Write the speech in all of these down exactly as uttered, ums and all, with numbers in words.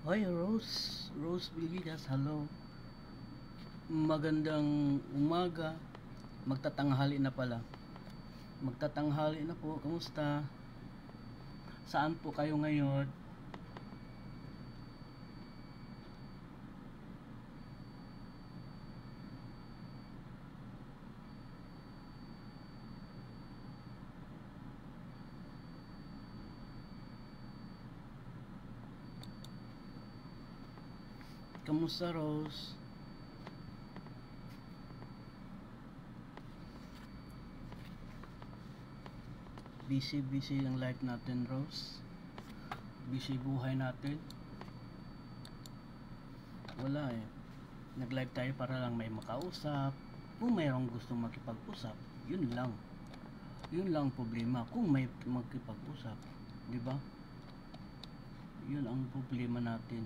Hoy, Rose. Rose Villegas, hello. Magandang umaga. Magtatanghali na pala. Magtatanghali na po. Kamusta? Saan po kayo ngayon? Kamusta, Rose? Busy-busy ang life natin, Rose. Busy buhay natin. Wala eh. Nag-live tayo para lang may makausap. Kung mayroong gustong makipag-usap, yun lang. Yun lang ang problema. Kung may makipag-usap, di ba? Yun ang problema natin.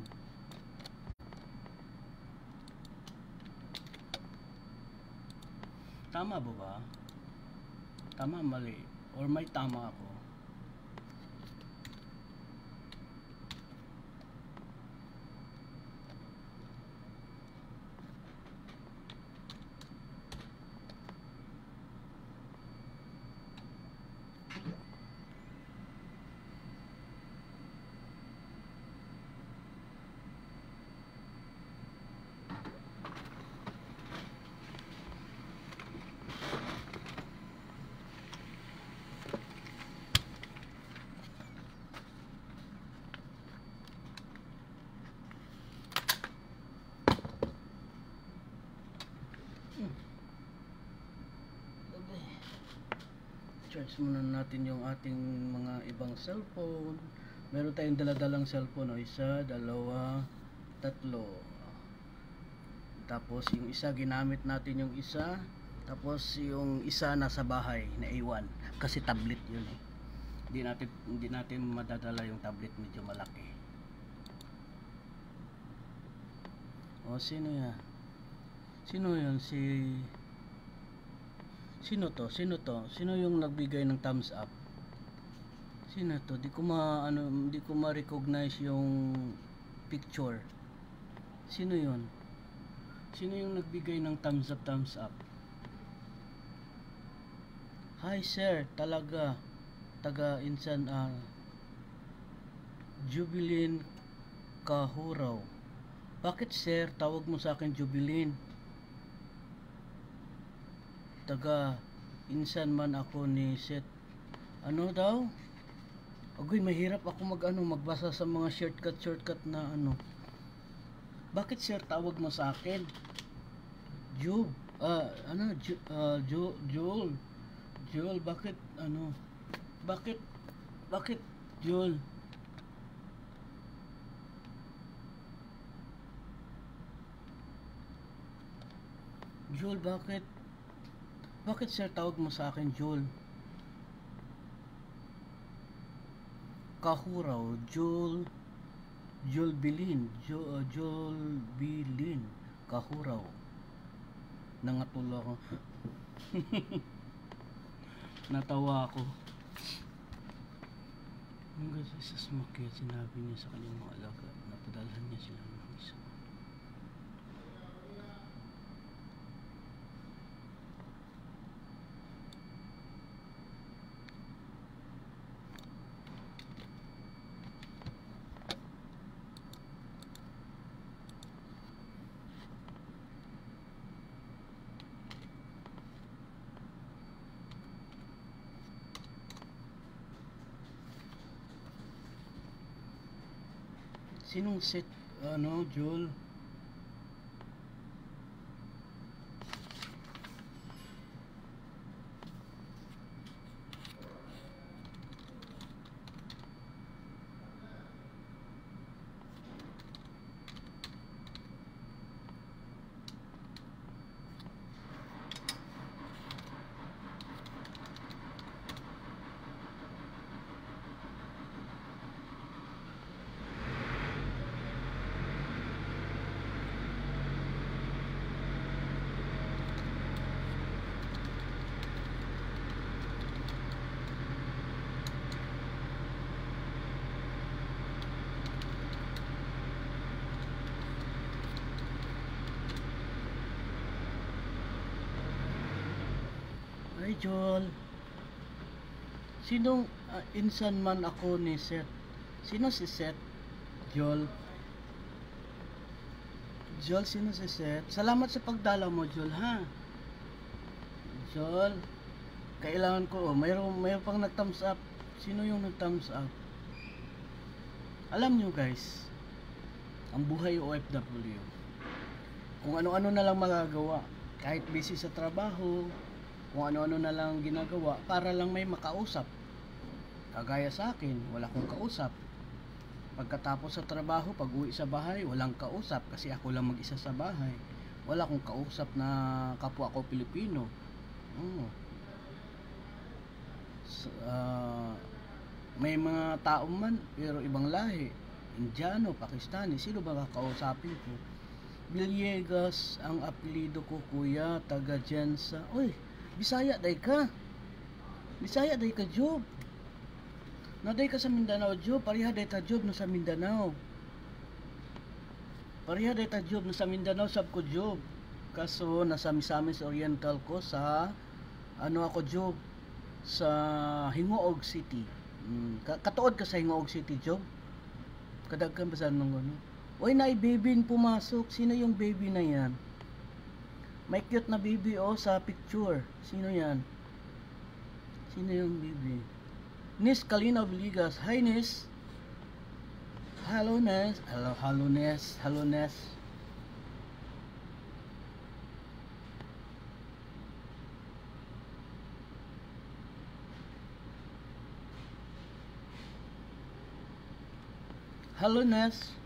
Tama ba ba? Tama, mali. Or may tama ako? Charge muna natin yung ating mga ibang cellphone. Meron tayong daladalang cellphone, o isa, dalawa, tatlo. Tapos yung isa ginamit natin yung isa, tapos yung isa nasa bahay na iwan kasi tablet yun eh. Hindi natin hindi natin madadala yung tablet, medyo malaki. O sino yan? Sino yun? Si Sino to? Sino to? Sino yung nagbigay ng thumbs up? Sino to? Di ko ma ano, di ko ma-recognize yung picture. Sino yun? Sino yung nagbigay ng thumbs up, thumbs up? Hi sir, talaga. Taga Insan uh, Jubilin Kahuraw. Bakit sir, tawag mo sa akin Jubilin? Taga Insan man ako ni Seth. Ano daw? Agoy, mahirap ako mag ano, magbasa sa mga shortcut shortcut na ano. Bakit sir tawag mo sa akin? Jub. Ah, ano? Ju, uh, Ju, Jul. Jul, bakit ano? Bakit bakit Jul? Jul, bakit? Bakit sir tawag mo sa akin Jul? Kahuraw, Jul, Jul Bilin, Jul, uh, Jul Bilin, Kahuraw. Nangatula ako. Natawa ako. Hanggang sa isa sumakit, sinabi niya sa kanyang mga alaga, napadalhan niya sila ng isa. Sinong set, ano, Joel? Hi Joel. Sinong ah, insan man ako ni Seth? Sino si Seth? Joel. Joel, sino si Seth? Salamat sa pagdalaw mo, Joel, ha? Joel, kailangan ko, oh, mayroon, mayroon pang nag-thumbs up. Sino yung nag-thumbs up? Alam nyo guys, ang buhay O F W, kung ano-ano na lang magagawa, kahit busy sa trabaho, kung ano-ano na lang ginagawa para lang may makausap. Kagaya sa akin, wala akong kausap. Pagkatapos sa trabaho, pag uwi sa bahay, walang kausap kasi ako lang mag-isa sa bahay. Wala akong kausap na kapwa ko Pilipino. Oh. So, uh, may mga tao man pero ibang lahi, Indiano, Pakistani, sino ba kakausapin ko? Villegas ang apelido ko, kuya, taga dyan sa, uy, Bisaya day ka. Bisaya day ka, Job. Naday ka sa Mindanao, Job. Pariha day ta, Job, no sa Mindanao. Pariha day ta, Job, no sa Mindanao, sab ko, Job. Kaso, nasa Misamis Oriental ko sa, ano ako, Job, sa Hingoog City. Hmm, katuod ka sa Hingoog City, Job? Kadagkan ba sa nung ano? Uy, naay baby pumasok. Sino yung baby na yan? May cute na baby, oh, sa picture. Sino yan? Sino yung baby? Nis Kalina Villegas. Hi, Nis. Hello, Nes. Hello, hello, Nes. Hello, Nes. Hello, Nes.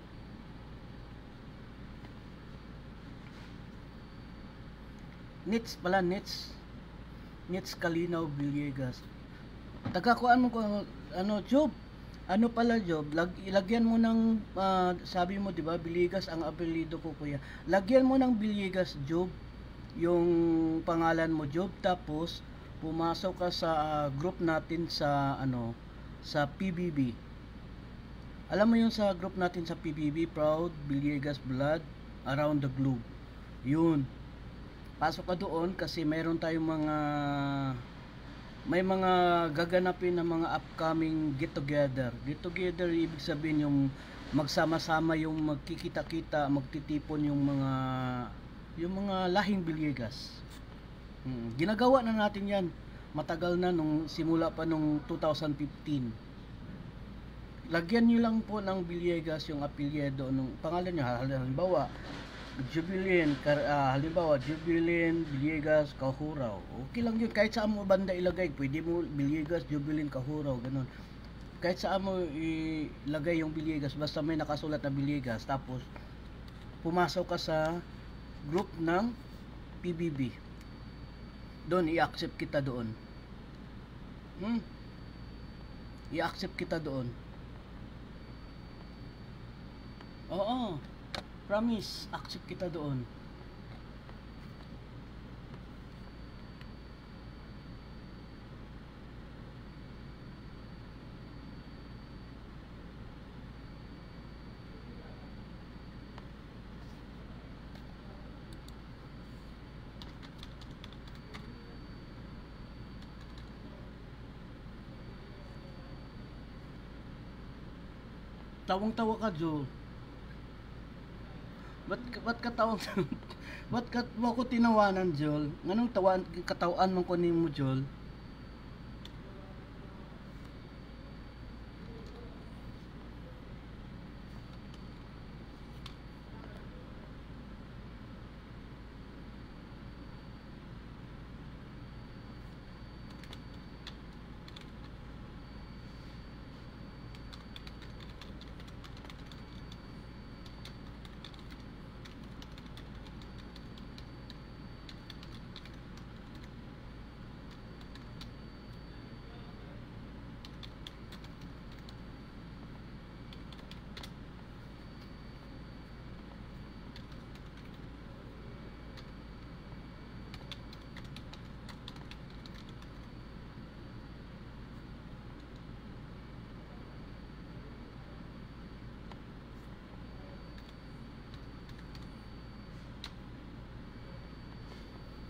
Nits pala, Nits. Nits Kalinaw Villegas. Tagakuan mo ko, ano, Job. Ano pala, Job? Lag, lagyan mo ng, uh, sabi mo, di ba, Villegas ang apelido ko, kuya. Lagyan mo ng Villegas, Job. Yung pangalan mo, Job. Tapos, pumasok ka sa uh, group natin sa, ano, sa P B B. Alam mo yung sa group natin sa P B B, Proud Villegas Blood Around the Globe. Yun. Pasok ka doon kasi mayroon tayong mga may mga gaganapin na mga upcoming get together. Get together ibig sabihin yung magsama-sama, yung magkikita-kita, magtitipon yung mga yung mga lahing Villegas. Hmm, ginagawa na natin 'yan. Matagal na, nung simula pa nung two thousand fifteen. Lagyan niyo lang po ng Villegas yung apelyido nung pangalan niyo, halimbawa Jubilin, uh, halimbawa Jubilin Villegas Kahuraw. Okay lang yun, kahit saan mo banda ilagay. Pwede mo Villegas Jubilin Kahuraw, ganun. Kahit saan mo ilagay yung Villegas, basta may nakasulat na Villegas. Tapos pumasok ka sa group ng P B B. Doon i-accept kita doon. Hmm? I-accept kita doon. Oo. Promise, accept kita doon. Tawang-tawa ka, Joe. Ba't, ba't katawang ba't kat mo ako tinawanan, Joel? Nganong tawan katawan mo ko nimo, Joel?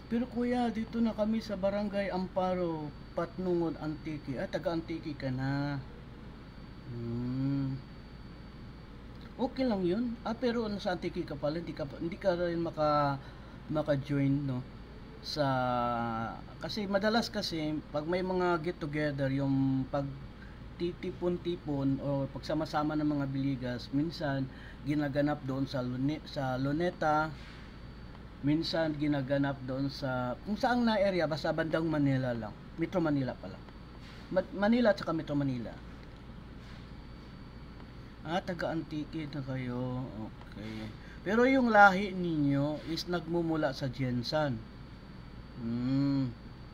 Pero kuya, dito na kami sa Barangay Amparo, Patnungod, Antique. Ah, taga Antique ka na. Hmm. Okay lang yun. Ah, pero nasa Antique ka pala, hindi ka, pa- hindi ka rin maka, maka-join, no? Sa, kasi madalas kasi, pag may mga get together, yung pag titipon-tipon o pagsama-sama ng mga biligas, minsan ginaganap doon sa Lune, sa Luneta, minsan ginaganap doon sa kung saang na area, basta bandang Manila lang, Metro Manila pala, Ma- Manila at saka Metro Manila. Ah, taga Antique na kayo. Okay, pero yung lahi ninyo is nagmumula sa Jensan. Hmm.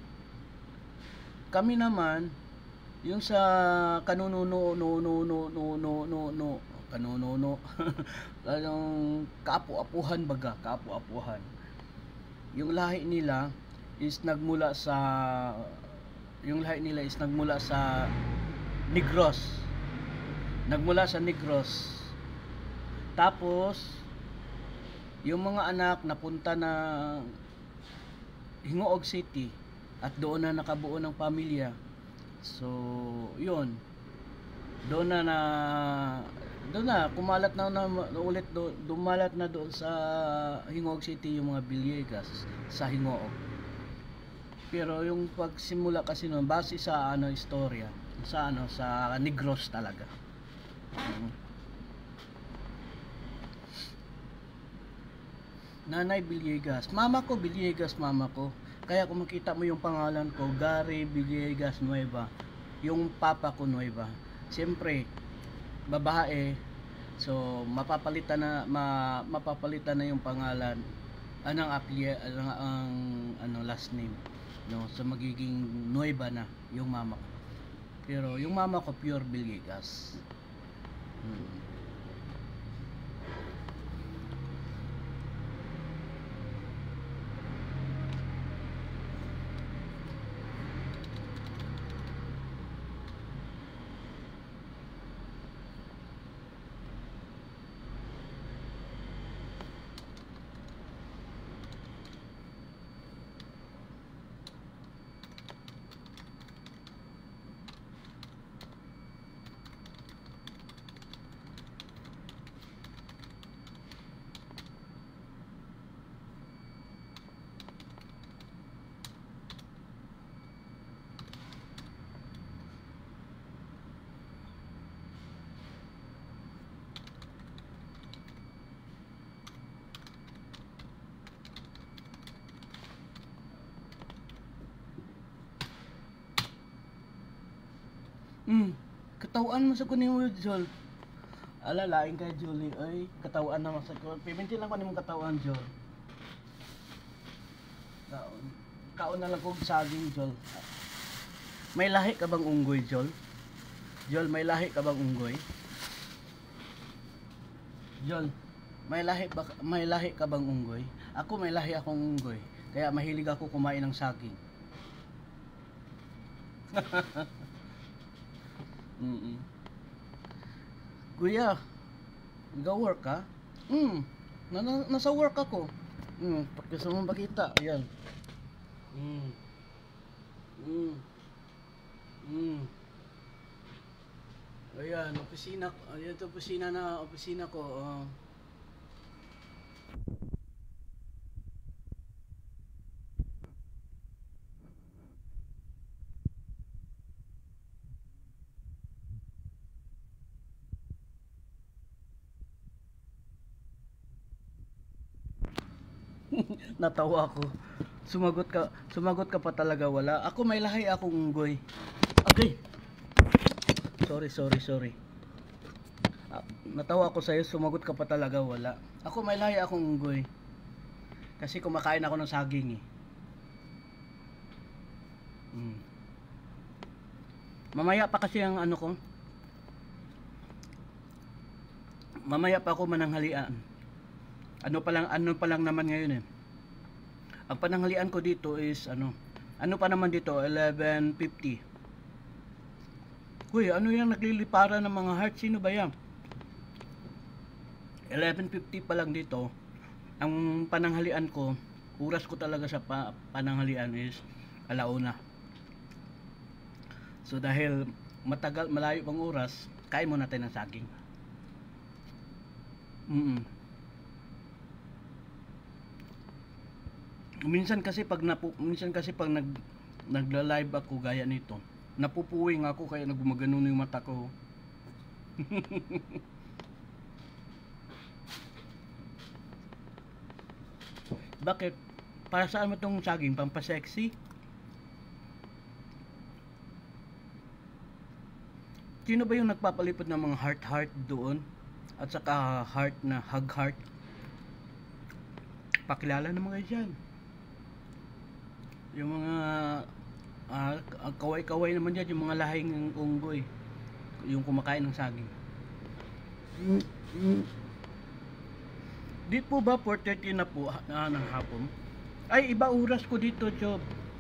Kami naman yung sa kanununo no no no no no no no kanununo anong kaapu-apuhan baga, kaapu-apuhan. Yung lahi nila is nagmula sa yung lahi nila is nagmula sa Negros. Nagmula sa Negros. Tapos yung mga anak napunta na Hingoog City at doon na nakabuo ng pamilya. So, yun. Doon na na doon na kumalat na, na, na ulit do, dumalat na doon sa Hingoog City yung mga Villegas sa Hingoog. Pero yung pagsimula kasi noon base sa ano istorya, sa ano sa Negros talaga. Hmm. Nanay Villegas. Mama ko Villegas, mama ko. Kaya kung makita mo yung pangalan ko, Gary Villegas Nueva. Yung papa ko Nueva. Siyempre, babae. So, mapapalitan na ma, mapapalitan na yung pangalan. Anong apelye, ang, ang ano last name, no? So magiging Nueva na yung mama ko. Pero yung mama ko pure Villegas. Hmm. Hmm. Katawaan mo sa kunin mo, Jol. Ala, lain kay Julie. Ay, katawaan naman sa ko. Piminti lang ko ni mong katawaan, Jol. Kaon. Kaon na lang kong saging, Jol. May lahi ka bang unggoy, Jol? Jol, may lahi ka bang unggoy? Jol, may lahi ba, may lahi ka bang unggoy? Ako may lahi akong unggoy. Kaya mahilig ako kumain ng saging. Mm. Kuya, nag-work ka? Hmm. Na, na, nasa work ako. Hmm, pag gusto mong makita, ayan. Hmm. Hmm. Hmm. Ayan, opisina, ayan ito opisina na, opisina ko. Oh. Natawa ako. Sumagot ka, sumagot ka pa talaga wala. Ako may lahi akong unggoy. Okay. Sorry, sorry, sorry. Ah, natawa ako sa'yo, sumagot ka pa talaga wala. Ako may lahi akong unggoy. Kasi kumakain ako ng saging eh. Hmm. Mamaya pa kasi ang ano ko. Mamaya pa ako mananghalian. Ano pa lang, ano pa lang naman ngayon eh. Ang pananghalian ko dito is ano, ano pa naman dito, eleven fifty. Kuya, ano yung naglilipara ng mga heart? Sino ba yan? eleven fifty pa lang dito. Ang pananghalian ko, oras ko talaga sa pa, pananghalian is alauna. So dahil matagal, malayo pang oras, kain muna tayo ng saging. Mm. Minsan kasi pag napu, minsan kasi pag nag nagla-live ako gaya nito, napupuwing ako kaya nagumagano yung mata ko. Bakit? Para saan mo tong saging? Pampasexy? Sino ba yung nagpapalipad ng mga heart-heart doon? At saka heart na hug-heart? Pakilala naman kayo dyan. Yung mga uh, kaway-kaway naman dyan, yung mga lahing unggoy. Yung kumakain ng saging. Di po ba four thirty na po na ng hapon? Ay, iba oras ko dito, Job.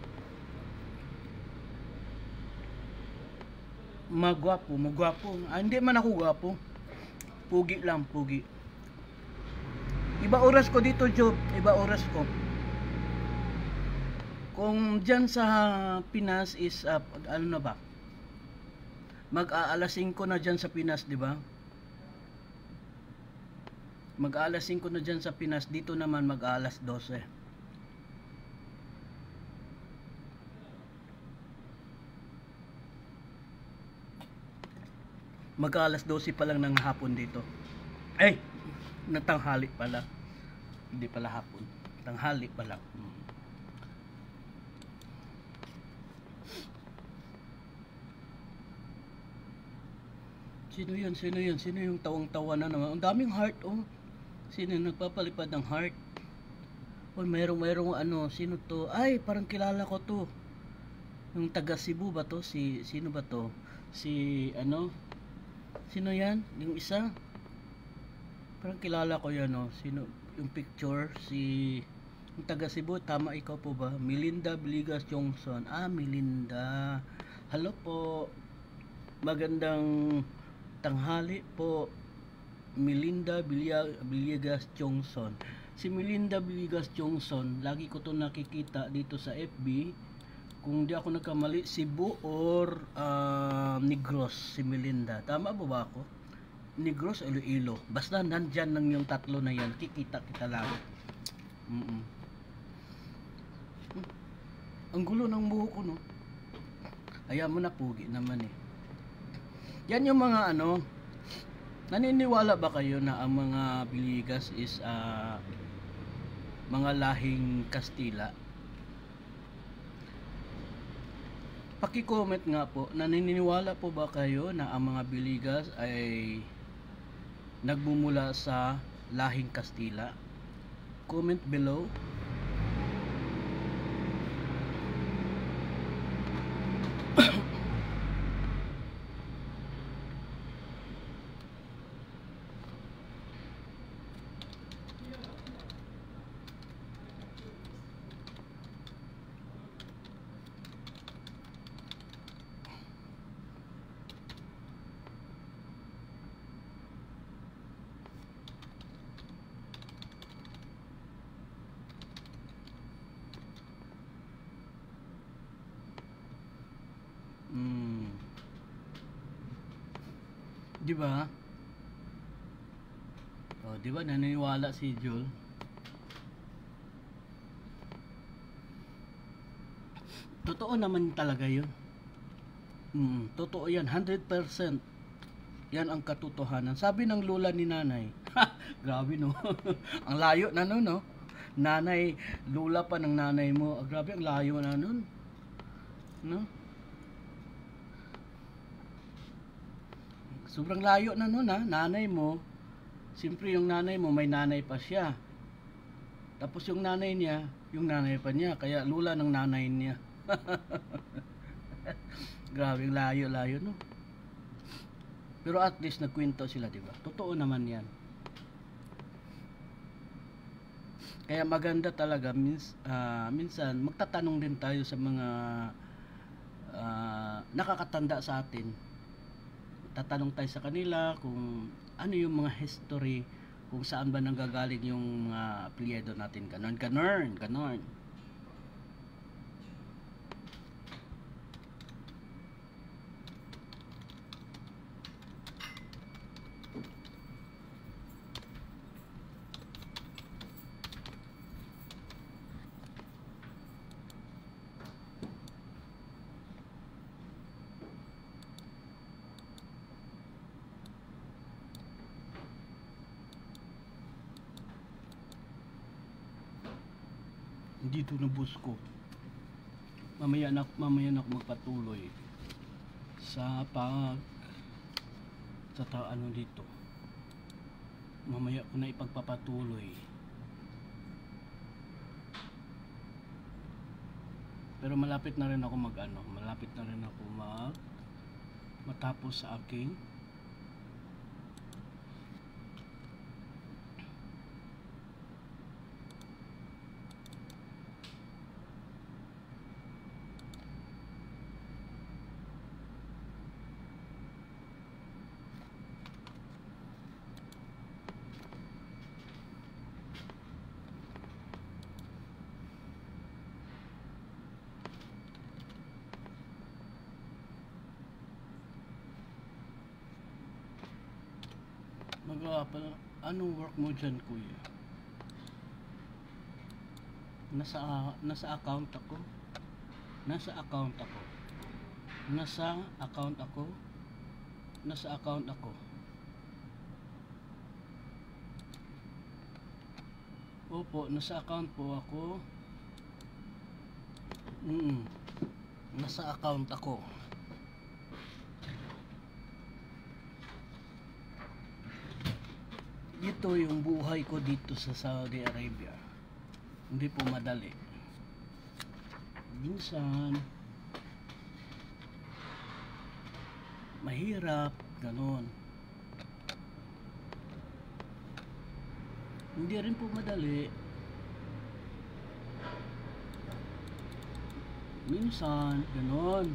Magwapo, magwapo. Ah, hindi man ako gwapo. Pugi lang, pugi. Iba oras ko dito, Job. Iba oras ko. Kung dyan sa Pinas is, uh, ano na ba? Mag-aalas singko na dyan sa Pinas, di ba? Mag-aalas singko na dyan sa Pinas. Dito naman mag-aalas dose. Mag-aalas dose pa lang ng hapon dito. Ay! Natanghali pala. Hindi pala hapon. Tanghali pala. Hmm. Sino yun? Sino yun? Sino yung tawang-tawa na naman? Ang daming heart, oh. Sino yung nagpapalipad ng heart? Oh, mayroong mayroong ano, sino to? Ay, parang kilala ko to. Yung taga Cebu ba to? Si, sino ba to? Si, ano? Sino yan? Yung isa? Parang kilala ko yan, oh. Sino? Yung picture, si, yung taga Cebu, tama ikaw po ba? Melinda Villegas Johnson. Ah, Melinda. Hello po. Magandang tanghali po, Melinda Villegas Johnson. Si Melinda Villegas Johnson, lagi ko to nakikita dito sa F B. Kung di ako nagkamali, Cebu or uh, Negros, si Melinda. Tama ba ba ako? Negros o Iloilo. Basta nandyan lang yung tatlo na yan. Kikita kita lang. Mm -mm. Hmm. Ang gulo ng buhok ko, no? Ayaw mo na, pugi naman eh. Yan yung mga ano, naniniwala ba kayo na ang mga Villegas is uh, mga lahing Kastila? Paki-comment nga po, naniniwala po ba kayo na ang mga Villegas ay nagmumula sa lahing Kastila? Comment below. Hmm. Di ba? Oh, di ba naniniwala si Joel? Totoo naman talaga 'yun. Hmm, totoo 'yan, one hundred percent. Yan ang katotohanan. Sabi ng lola ni nanay. Grabe no. Ang layo na nun, no. Nanay, lola pa ng nanay mo. Ah, grabe ang layo na nun. No? Sobrang layo na nun, ha. Nanay mo, siyempre yung nanay mo, may nanay pa siya. Tapos yung nanay niya, yung nanay pa niya. Kaya lula ng nanay niya. Grabe, layo-layo, no? Pero at least nagkwento sila, di ba? Totoo naman yan. Kaya maganda talaga, mins, uh, minsan, magtatanong din tayo sa mga uh, nakakatanda sa atin. Tatanong tayo sa kanila kung ano yung mga history kung saan ba nanggagaling yung mga apelyido natin. Ganon, ganon, ganon. Dito na bus ko. Mamaya na, mamaya na ako magpatuloy sa pag sa ta ano dito. Mamaya ko na ipagpapatuloy. Pero malapit na rin ako mag ano, malapit na rin ako mag matapos sa aking mag anong work mo dyan, kuya? Nasa nasa account ako. Nasa account ako. Nasa account ako. Nasa account ako. Opo, nasa account po ako. Mm. Nasa account ako. Ito yung buhay ko dito sa Saudi Arabia. Hindi po madali. Minsan mahirap, ganon. Hindi rin po madali. Minsan, ganon.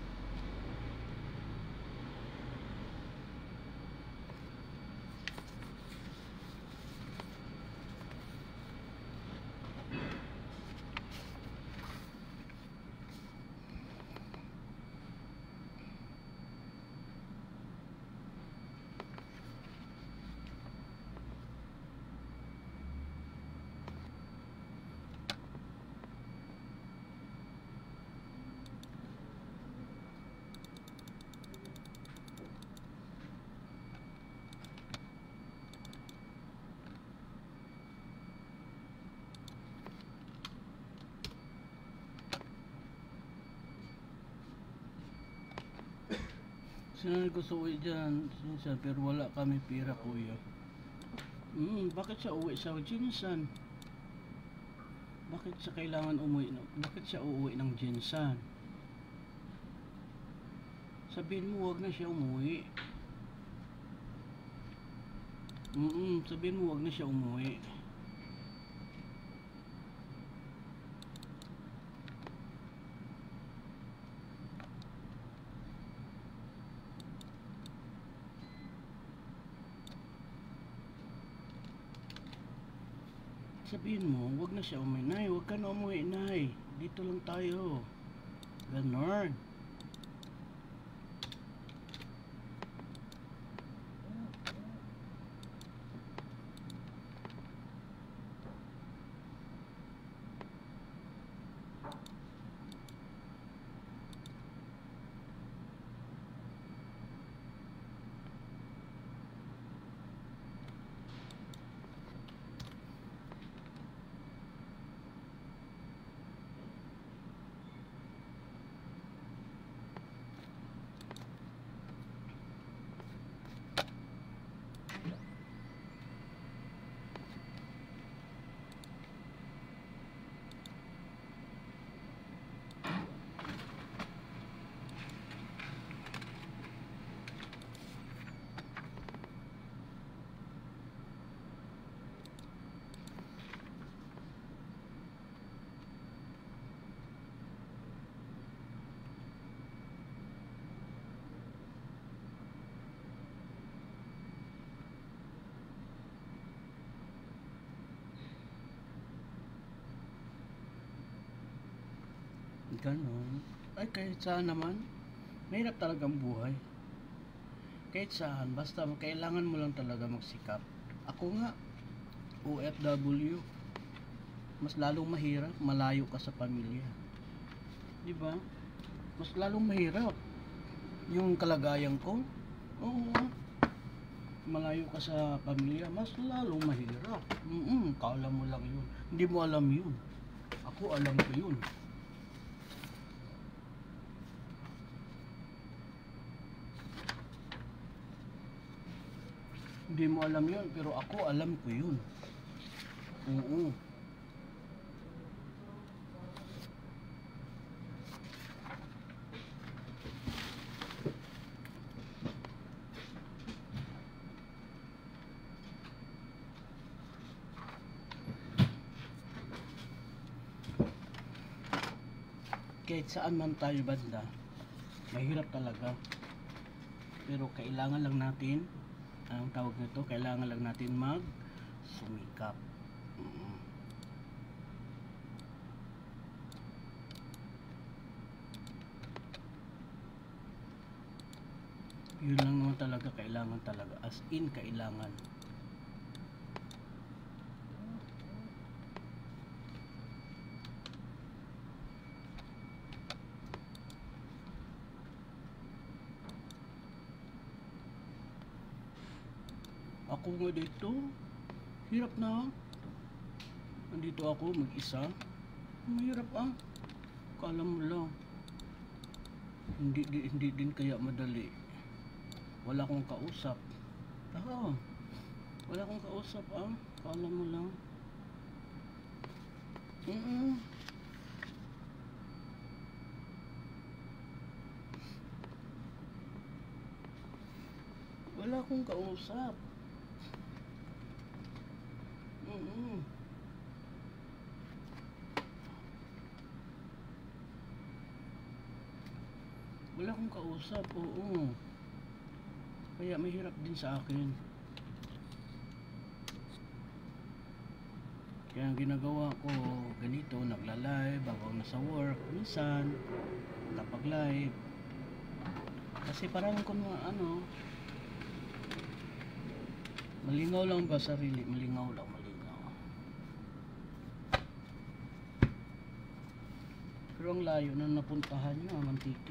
Sino gusto uwi dyan? Jinsan, pero wala kami pira, kuya. Hmm, bakit siya uwi sa Jinsan? Bakit siya kailangan umuwi? Bakit siya uuwi ng Jinsan? Sabihin mo, wag na siya umuwi. Mm, sabihin mo, wag na siya umuwi. Sabihin mo, wag na siya umuwi. Nay, wag ka na umuwi, Nay. Dito lang tayo. Ganon. Ganon. Ay, kahit saan naman, mahirap talagang buhay. Kahit saan, basta kailangan mo lang talaga magsikap. Ako nga, O F W, mas lalong mahirap, malayo ka sa pamilya. Di ba? Mas lalong mahirap. Yung kalagayan ko, oo, malayo ka sa pamilya, mas lalong mahirap. Mm-mm, kala mo lang yun. Hindi mo alam yun. Ako alam ko yun. Hindi mo alam yun, pero ako alam ko yun. Oo. Kahit saan man tayo banda, mahirap talaga. Pero kailangan lang natin, ang tawag nito, kailangan lang natin mag sumikap. Mm. Yun lang naman talaga, kailangan talaga, as in kailangan. Ako nga dito, hirap na. Nandito ako mag-isa. Mahirap ah. Kala mo lang. Hindi, di, hindi din kaya madali. Wala akong kausap. Ah, wala akong kausap ah. Kala mo lang. Mm-mm. Wala akong kausap. Mm-mm. Wala akong kausap, oo. Kaya mahirap din sa akin. Kaya ang ginagawa ko, ganito, nagla-live, habang nasa work, minsan, kapag live. Kasi parang kung ano, malingaw lang ba sarili? Malingaw lang, malingaw. Pero ang layo na napuntahan nyo, Mantiki.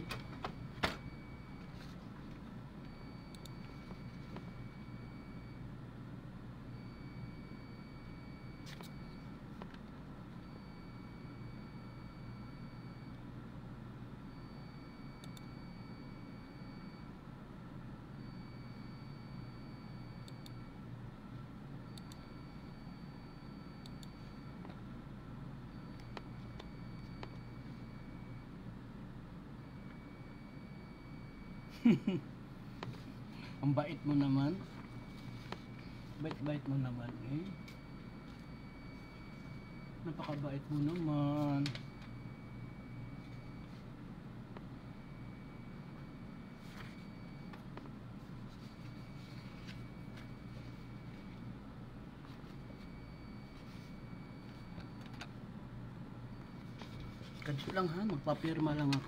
Ang bait mo naman. Bait-bait mo naman eh. Napakabait mo naman. Kadyo lang ha, magpapirma lang ako.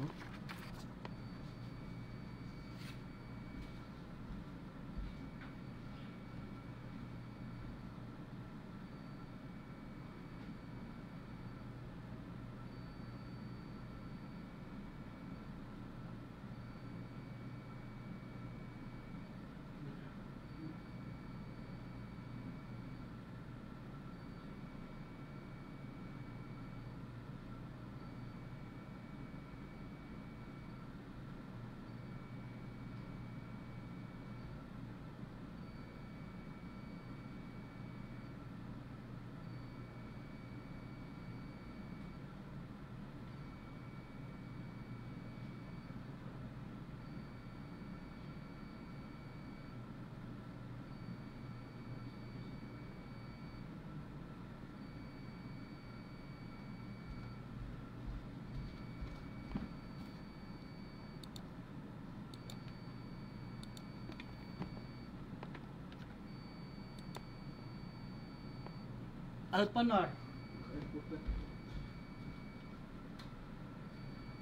Alpanor.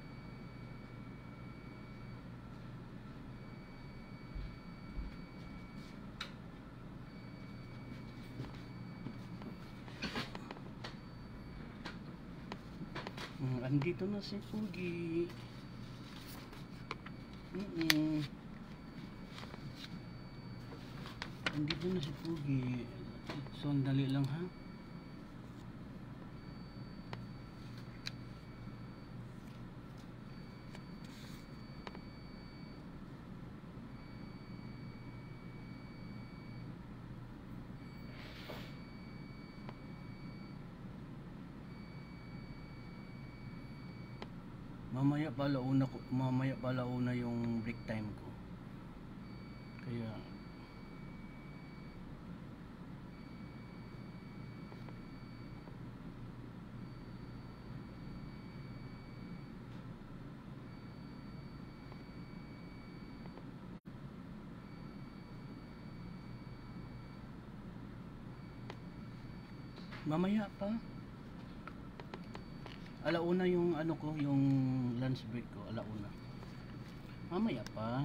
Mm, andito na si Pugi. Mm-mm. Andito na si Pugi. So, dali lang ha. Mamaya pala una ko, mamaya pala una yung break time ko. Kaya mamaya pa. Alauna yung ano ko, yung lunch break ko, alauna. Mamaya pa.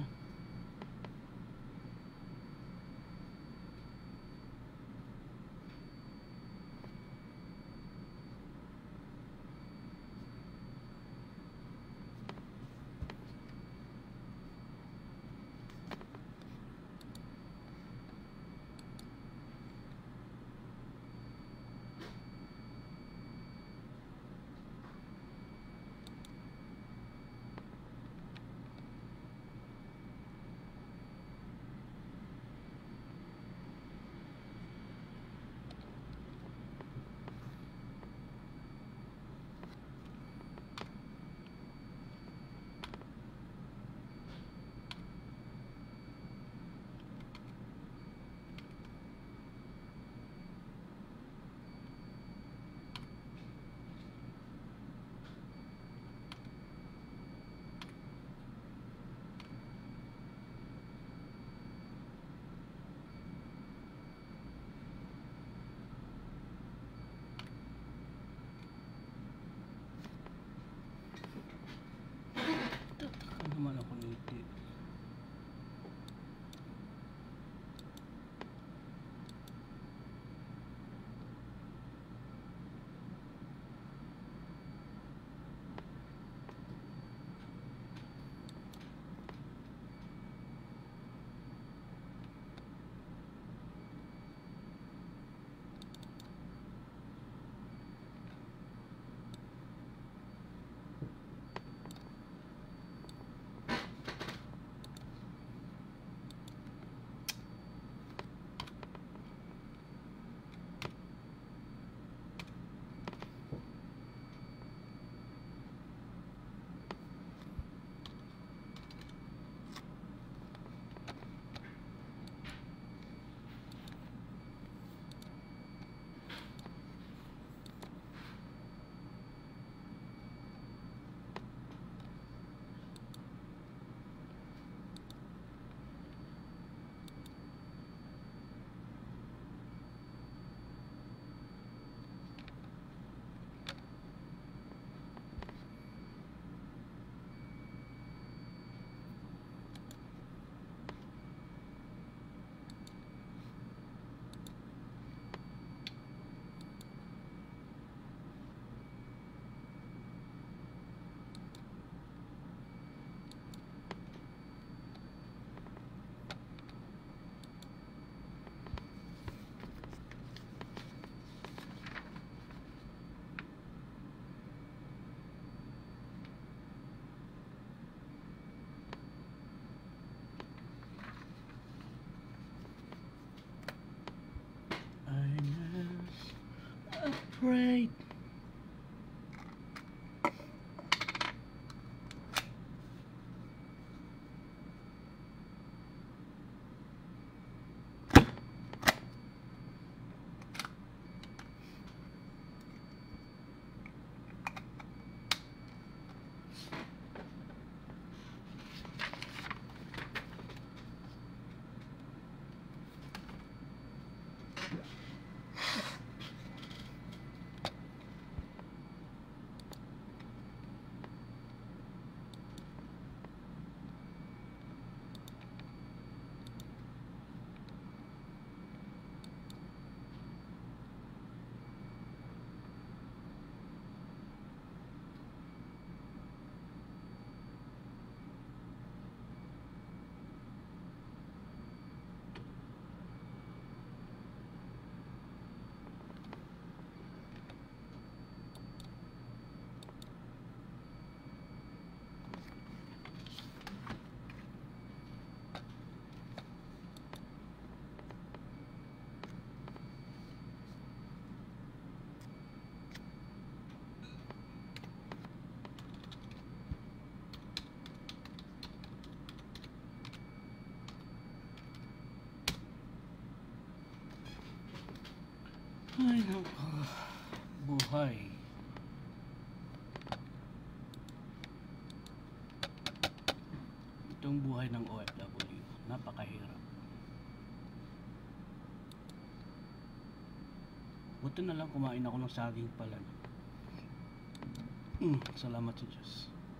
Tataka naman ako niti. I was afraid. Ay, nako. Buhay. Itong buhay ng O F W. Napakahirap. Buti na lang kumain ako ng saging pala. Mm, salamat sa Diyos.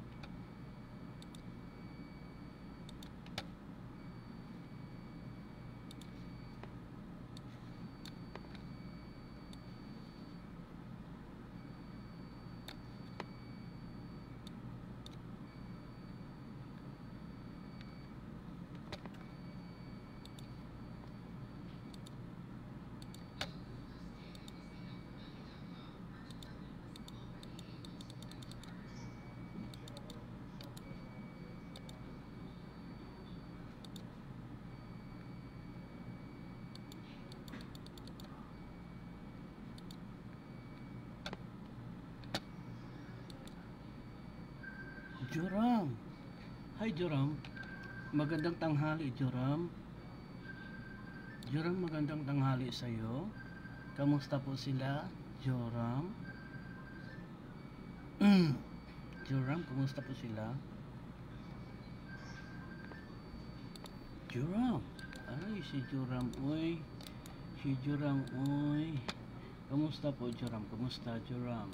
Joram. Hi Joram. Magandang tanghali Joram. Joram, magandang tanghali sa iyo. Kamusta po sila? Joram. Mm. Joram, kamusta po sila? Joram. Ay, si Joram, oy. Si Joram, oy. Kamusta po Joram? Kamusta Joram?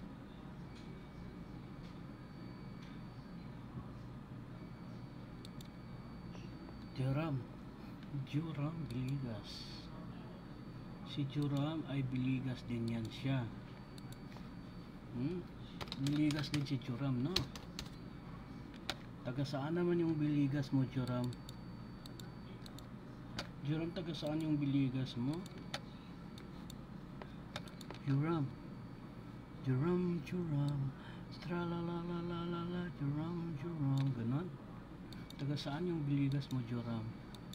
Joram, Joram Biligas. Si Joram ay Biligas din yan siya. Hmm? Biligas din si Joram, no? Taga saan naman yung Biligas mo, Joram? Joram, taga saan yung Biligas mo? Joram. Joram, Joram. Stralalalala, Joram, Joram. Ganon. Taga saan yung Biligas mo, Joram?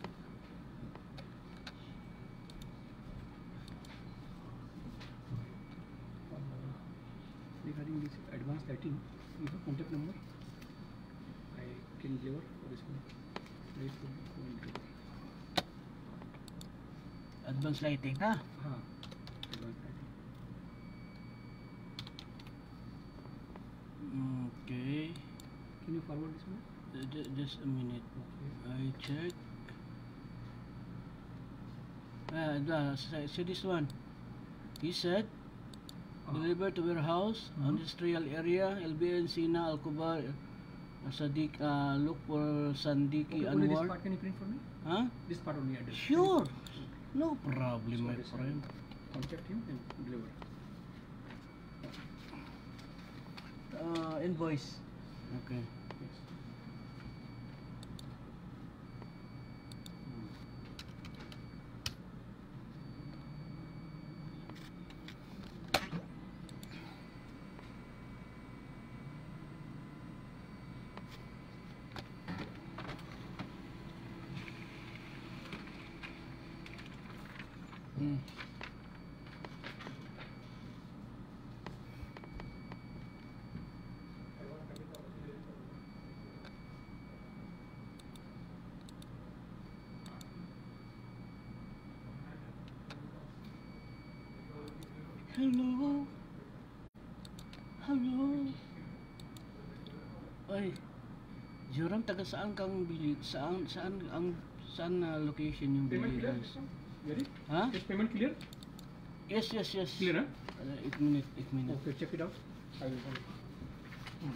Regarding this advanced lighting, you have contact number. I can deliver for this one. Right, so we will deliver. Advanced lighting, ha? हाँ, advanced lighting. Okay. Can you forward this one? Uh, ju- Just a minute. Okay. I check. Ah, uh, see this one. He said, Ah. deliver to warehouse, Mhm. industrial area, L B N, Sina, Alcobar, uh, Sadiq, uh, look for Sandiki Okay, only this Anwar. part can you print for me? Huh? This part only address. Sure. No problem, my Sorry, sir. friend. Contact him and deliver. Uh, invoice. Okay. Yes. Hmm. Hello. Hello. Ay, Joram, taga saan kang bili? Saan saan ang saan na location yung Payment clear? biligas? Ready? Huh? Is payment clear? Yes, yes, yes. Clear, huh? Uh, एक minute, एक minute. Okay, check it out. I will. Hmm.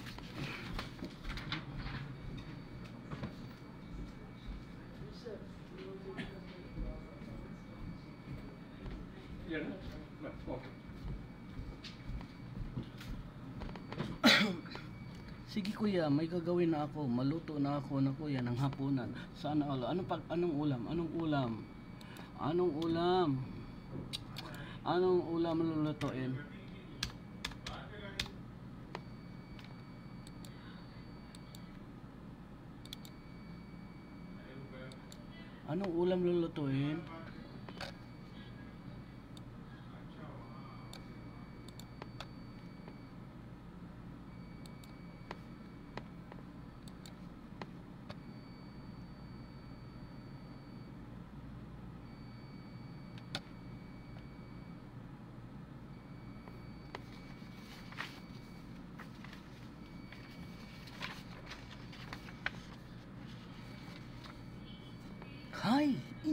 Clear, huh? No, okay. Sige kuya, may gagawin na ako. Maluto na ako na kuya ng hapunan. Sana all. Anong pag anong ulam? Anong ulam? Anong ulam? Anong ulam lulutuin? Anong ulam lulutuin?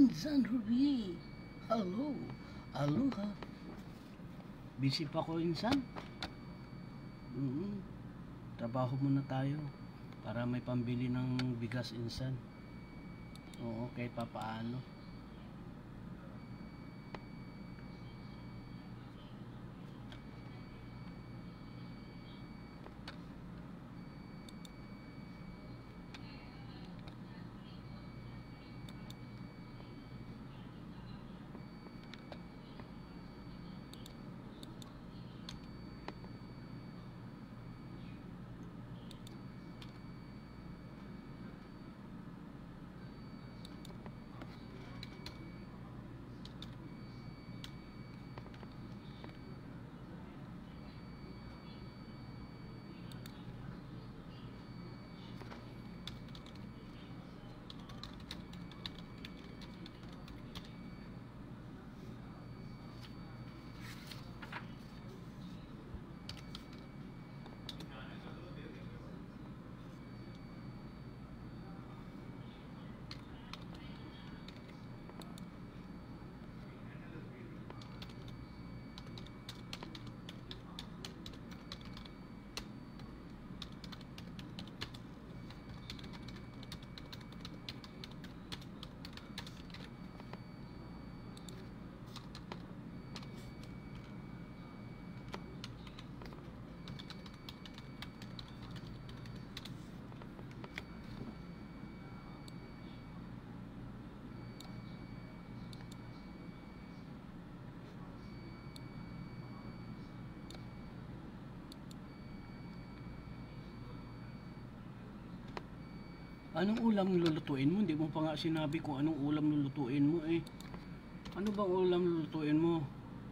Insan Ruby. Hello. Aloha. Busy pa ko, Insan? Mm-hmm. Trabaho muna tayo para may pambili ng bigas, Insan. Oo, kahit papaano. Anong ulam lulutuin mo? Hindi mo pa nga sinabi kung anong ulam lulutuin mo eh. Ano bang ulam lulutuin mo?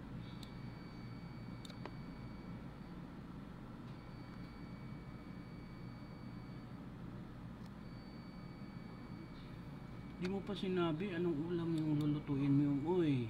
Hindi mo pa sinabi anong ulam yung lulutuin mo, oy.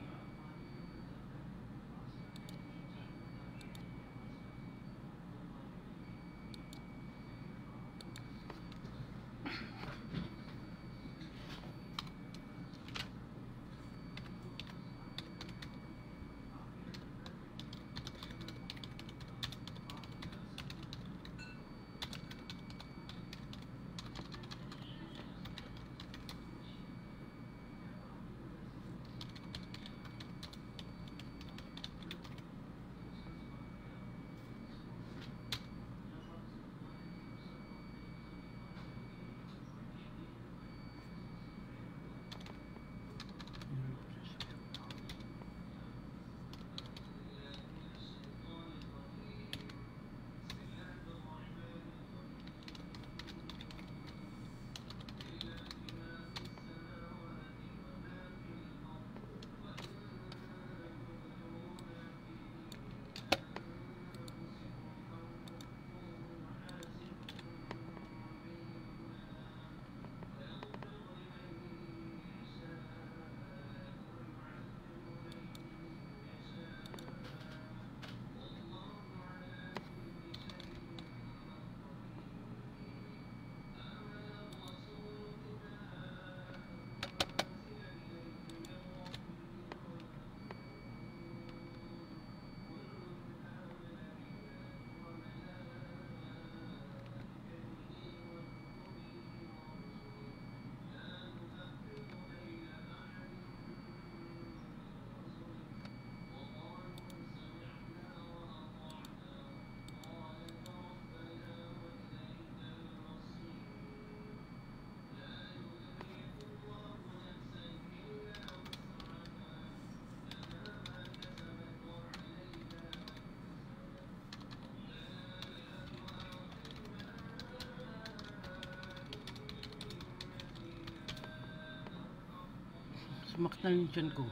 Sumaktan yung tiyan ko.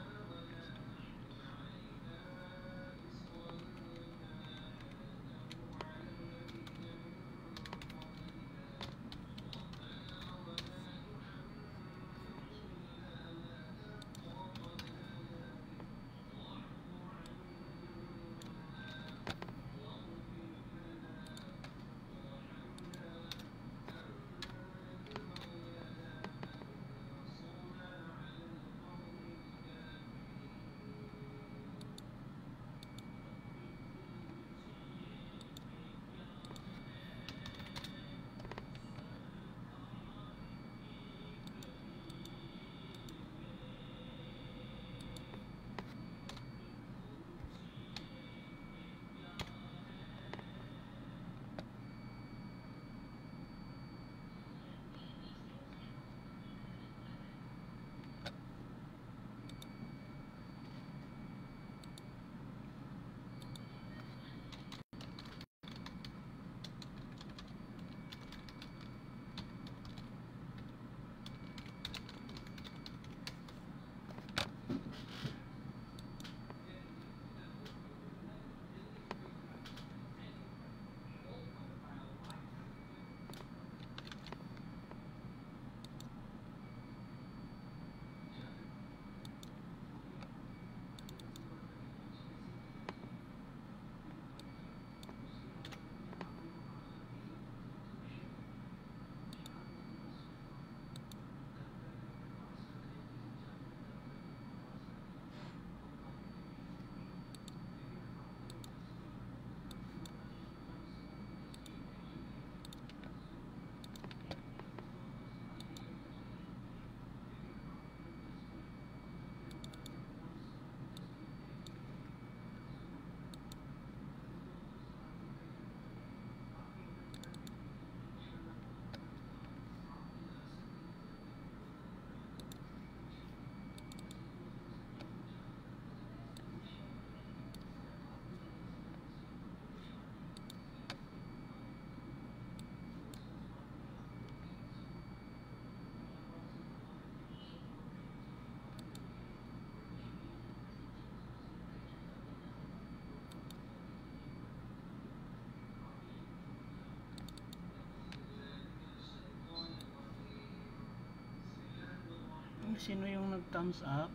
Sino yung nag-thumbs up?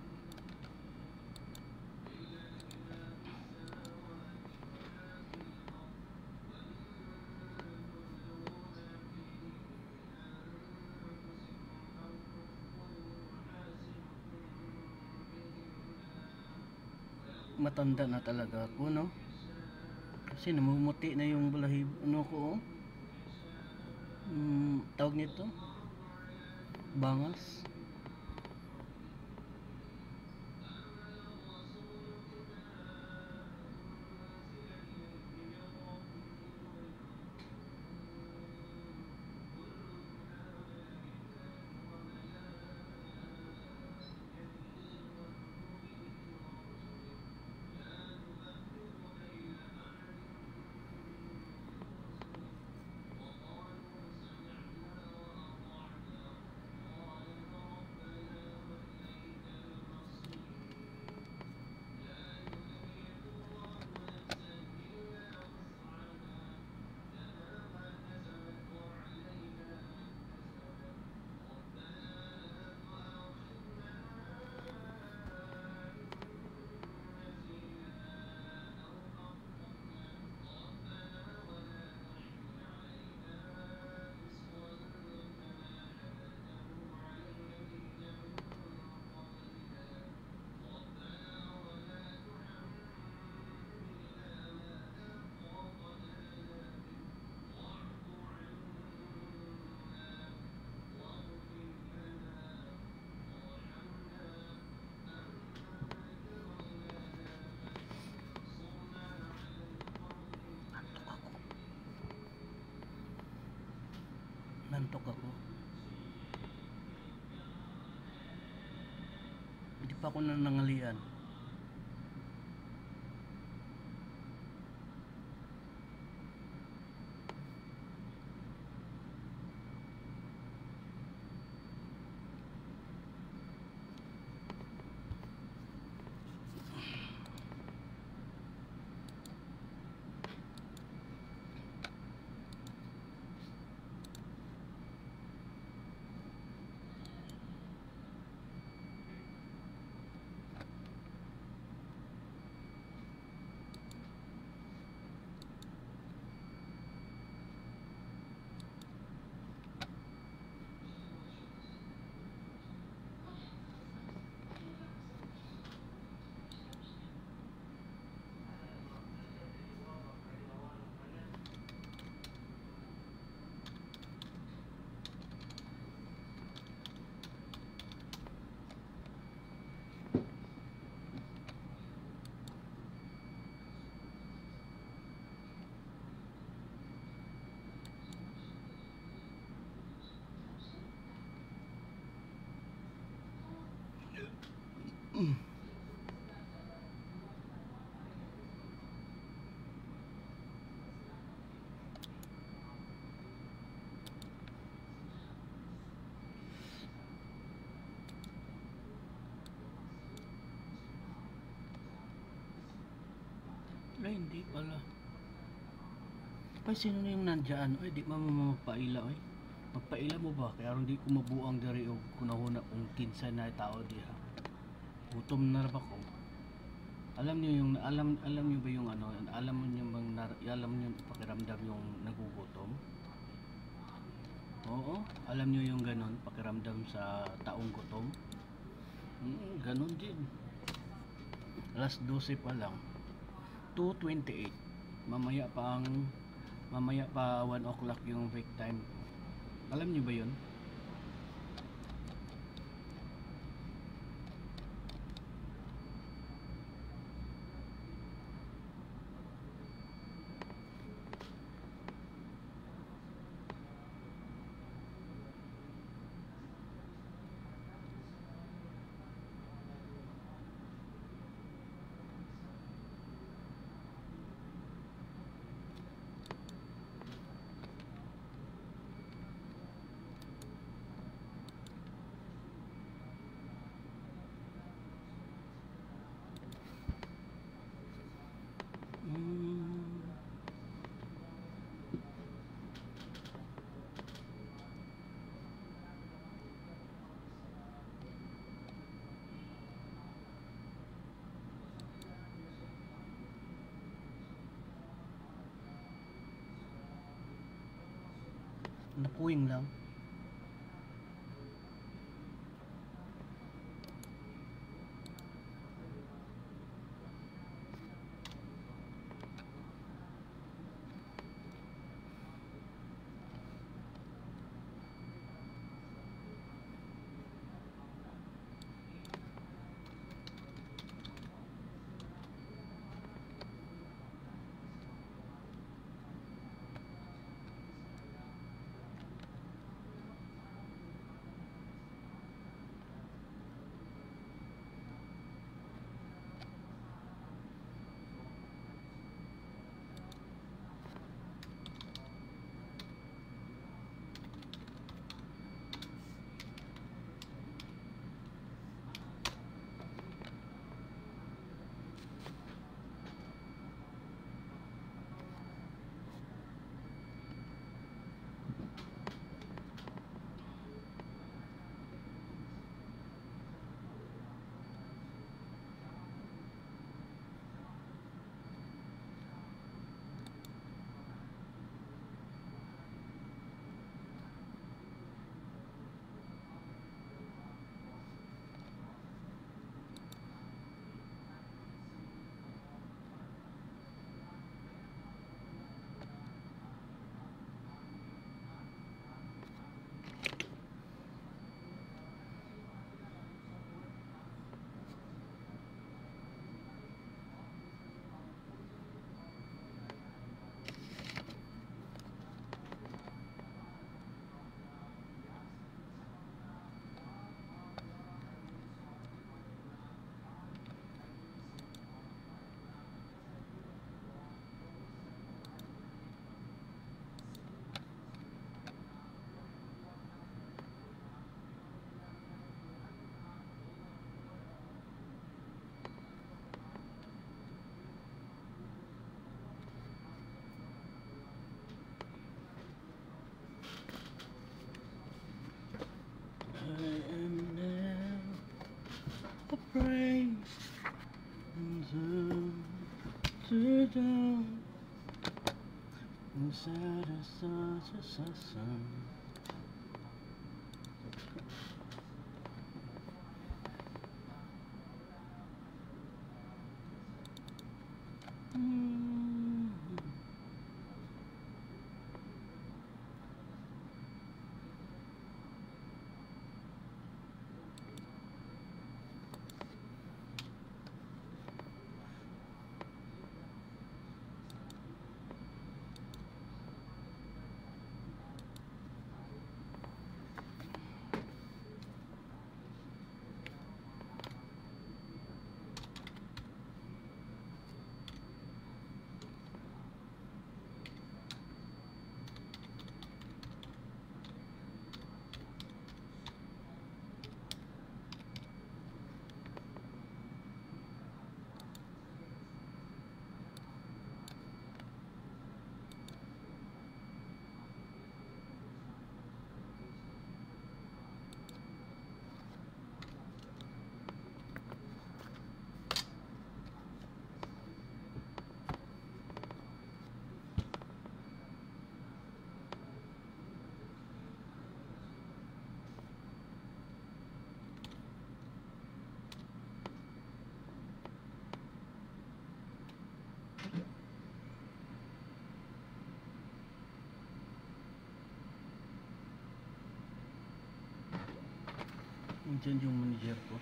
Matanda na talaga ako, no? Kasi namumuti na yung balahib, ano ko, oh. Hmm, tawag nito? Bangas. Nantok ako. Hindi pa ako nanangalian. Ay, hindi pala. Ay, sino na yung nandyan? Ay, di mamamapaila, ay. Magpaila mo ba? Kaya hindi ko mabuang dari o kunahuna kung kinsa na tao diha. Gutom na ba ko? Alam niyo yung alam alam niyo ba yung ano, alam mo niyo bang nar, alam niyo pakiramdam yung nagugutom? Oo, alam niyo yung ganon, pakiramdam sa taong gutom? Hmm, ganon din. Alas dose pa lang. two twenty-eight. Mamaya pa ang mamaya pa one o'clock yung wake time. Alam niyo ba yun? Napuwing lang. Praise to down inside of such a sun. Diyan yung manager ko.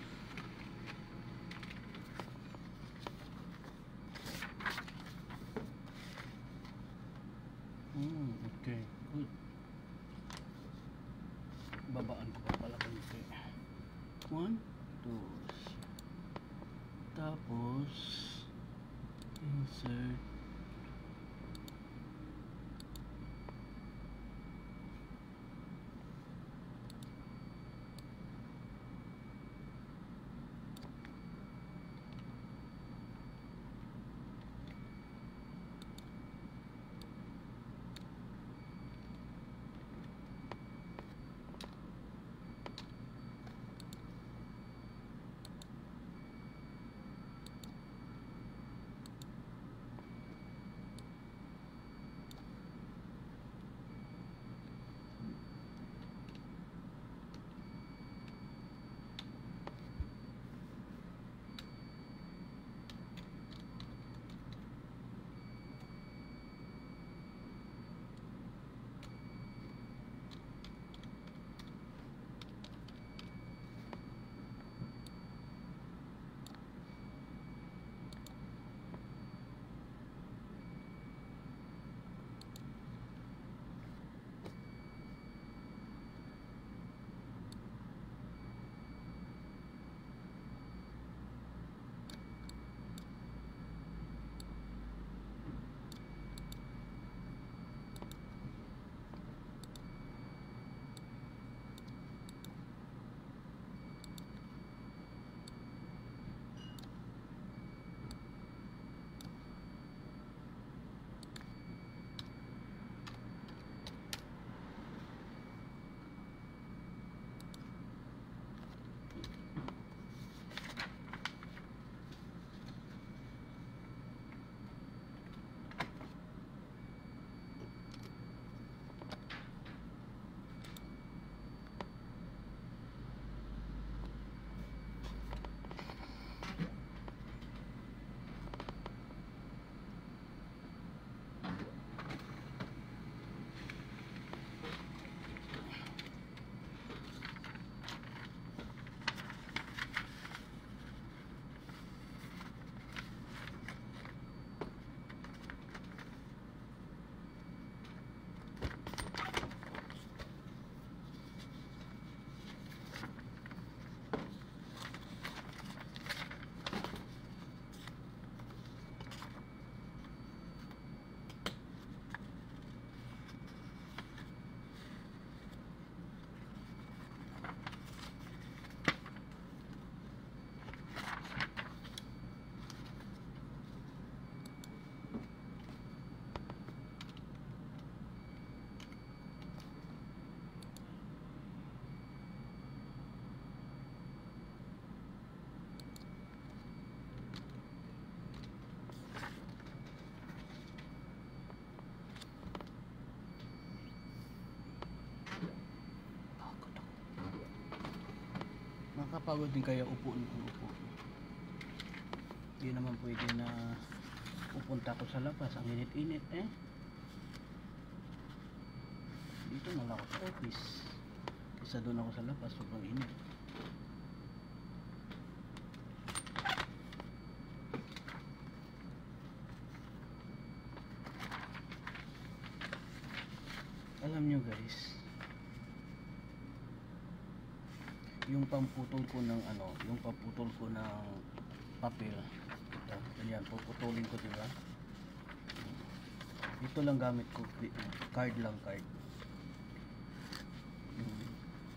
Hmm, okay, good. Babaan ko pa pala konti. One, two, tapos insert. nakakapagod din kaya upo ng upo. Hindi naman pwede na pupunta ko sa labas, ang init-init eh. Dito na lang ako sa office. Isa doon ako sa labas, sobrang init. Alam nyo guys, yung pamputol ko ng ano, yung pamputol ko ng papel, ito, ganyan, puputulin ko, diba? Ito lang gamit ko, card lang, card. Hmm.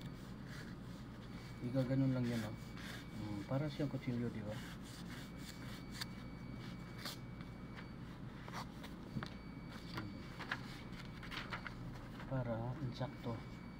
Iga ganun lang yan, oh. Hmm, para siyang kutsilyo, diba? Hmm. Para insakto.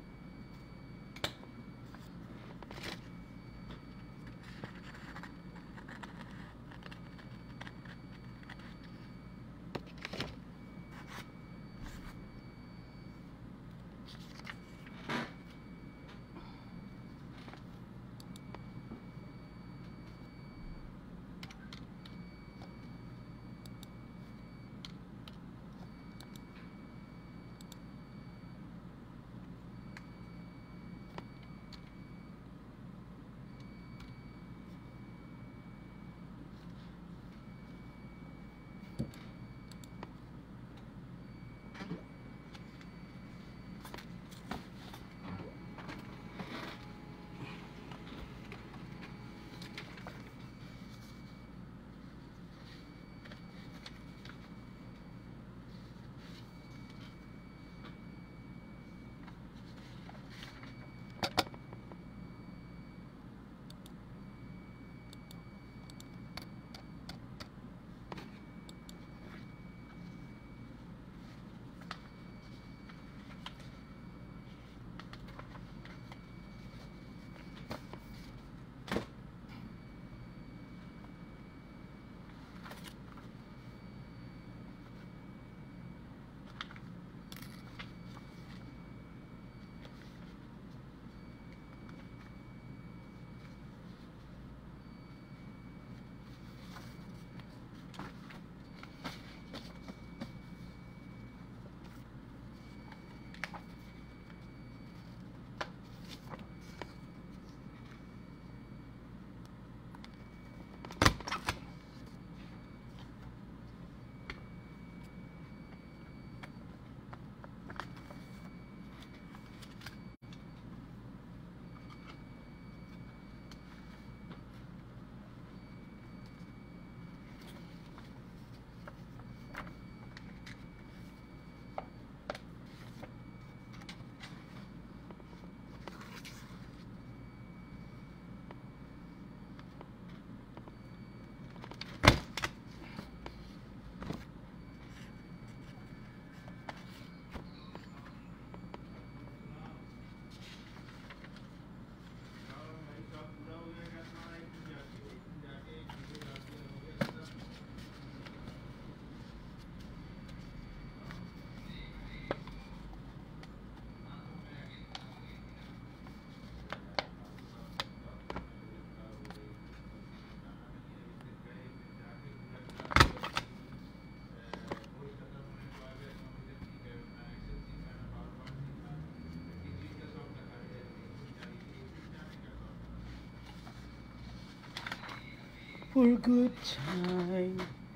For good time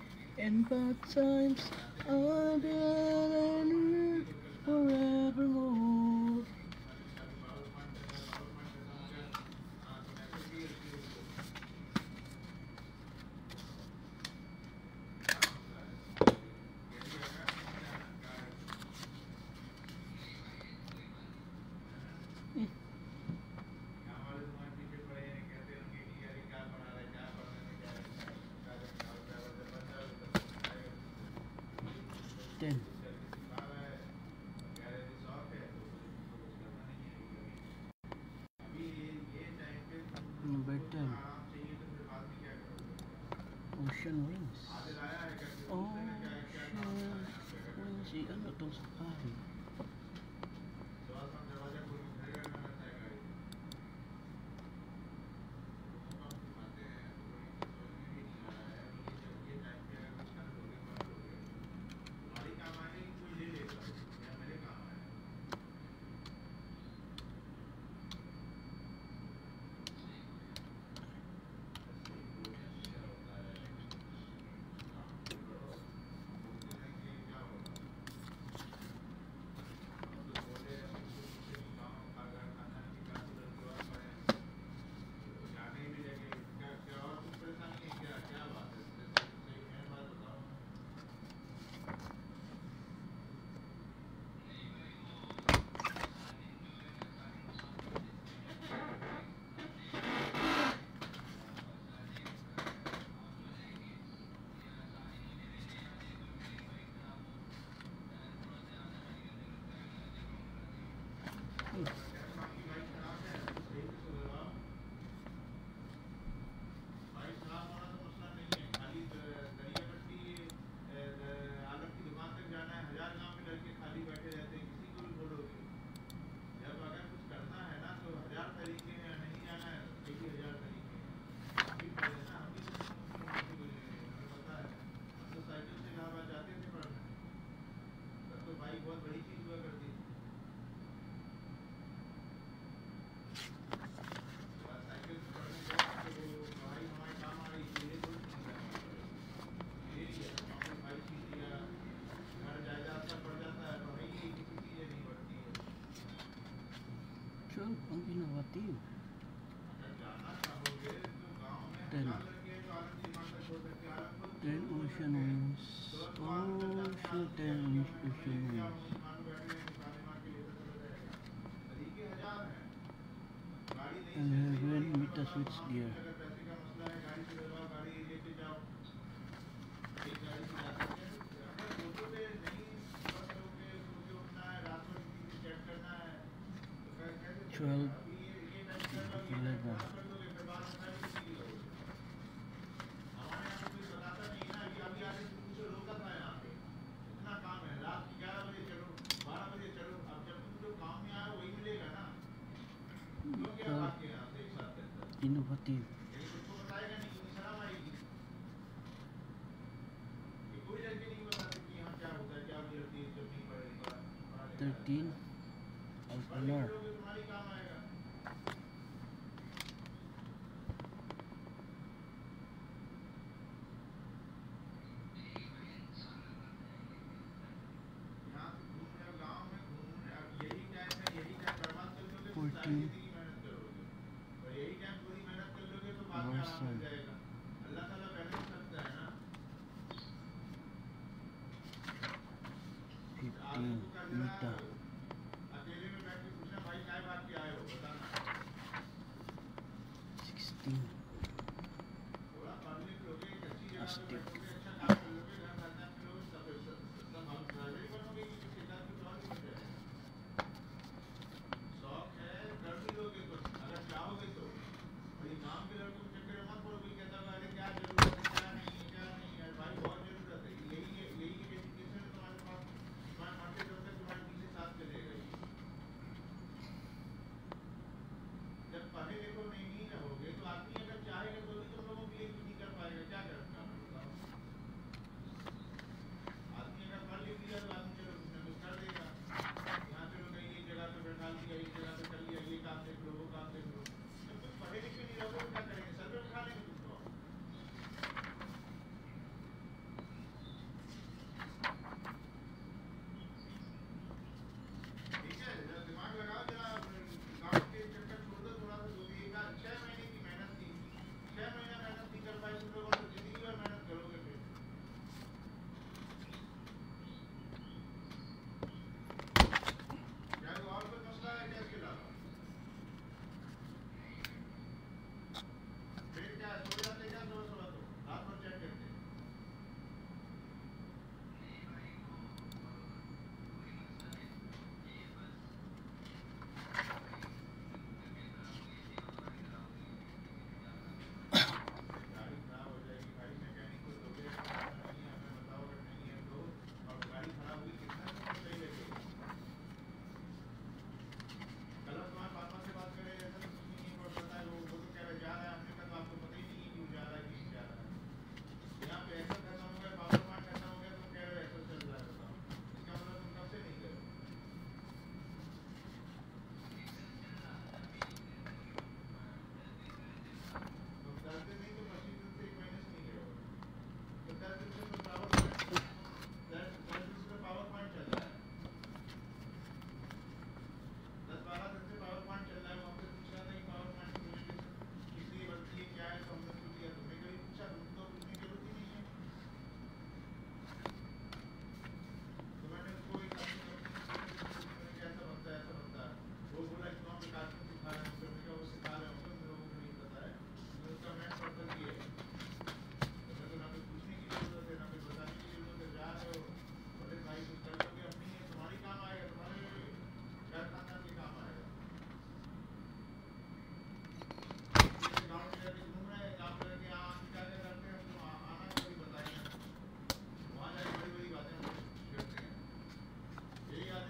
and bad times are there forevermore. Ten. Number ten. Ocean Wings. Ocean Wings. Eh, ano itong safari? twelve ang innovative. ten. ten ocean winds. Ocean, ten ocean winds. And eleven meta switch gear. twelve, eleven. Uh, innovative. thirteen, Alpinar. fourteen, Larson. fifteen, Mita. sixteen, Aztec. जब पढ़े लिखो नहीं नहीं रहोगे तो आदमी अगर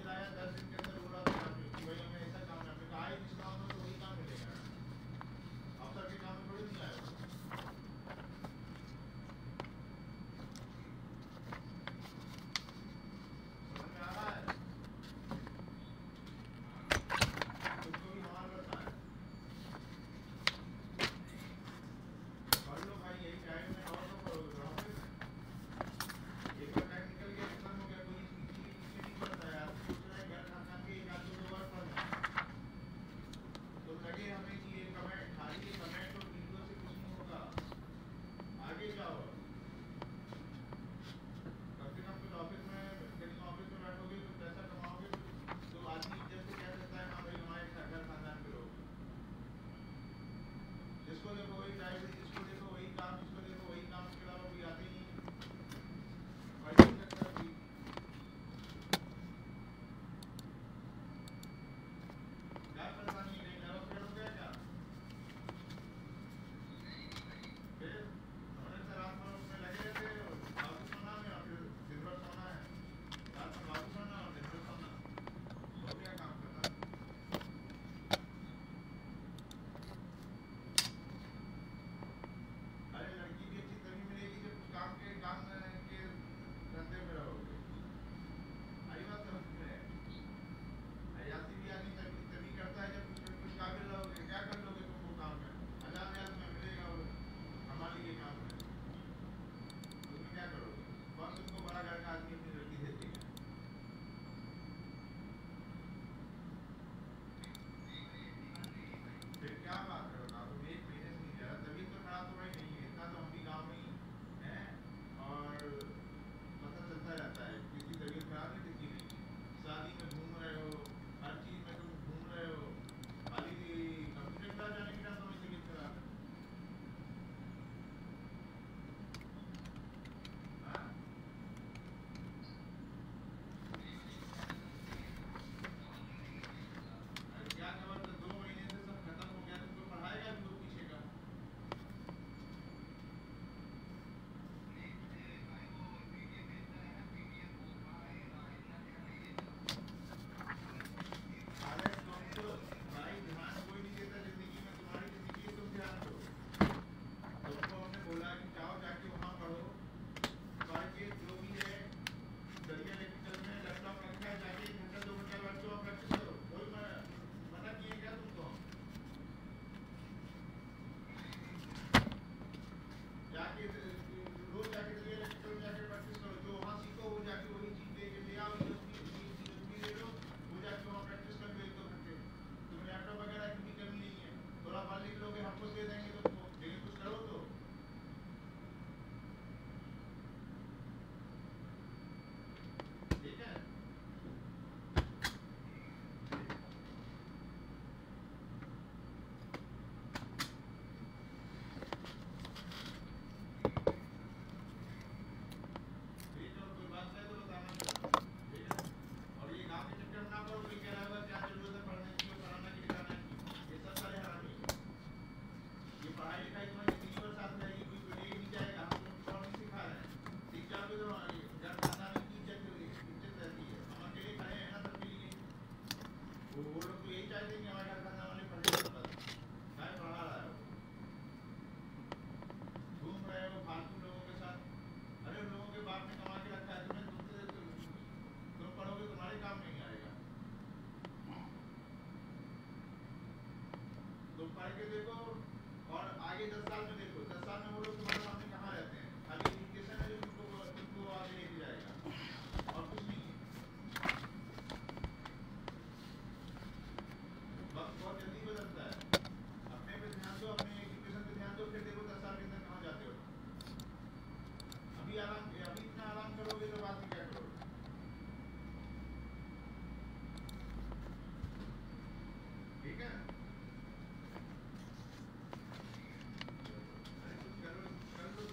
करो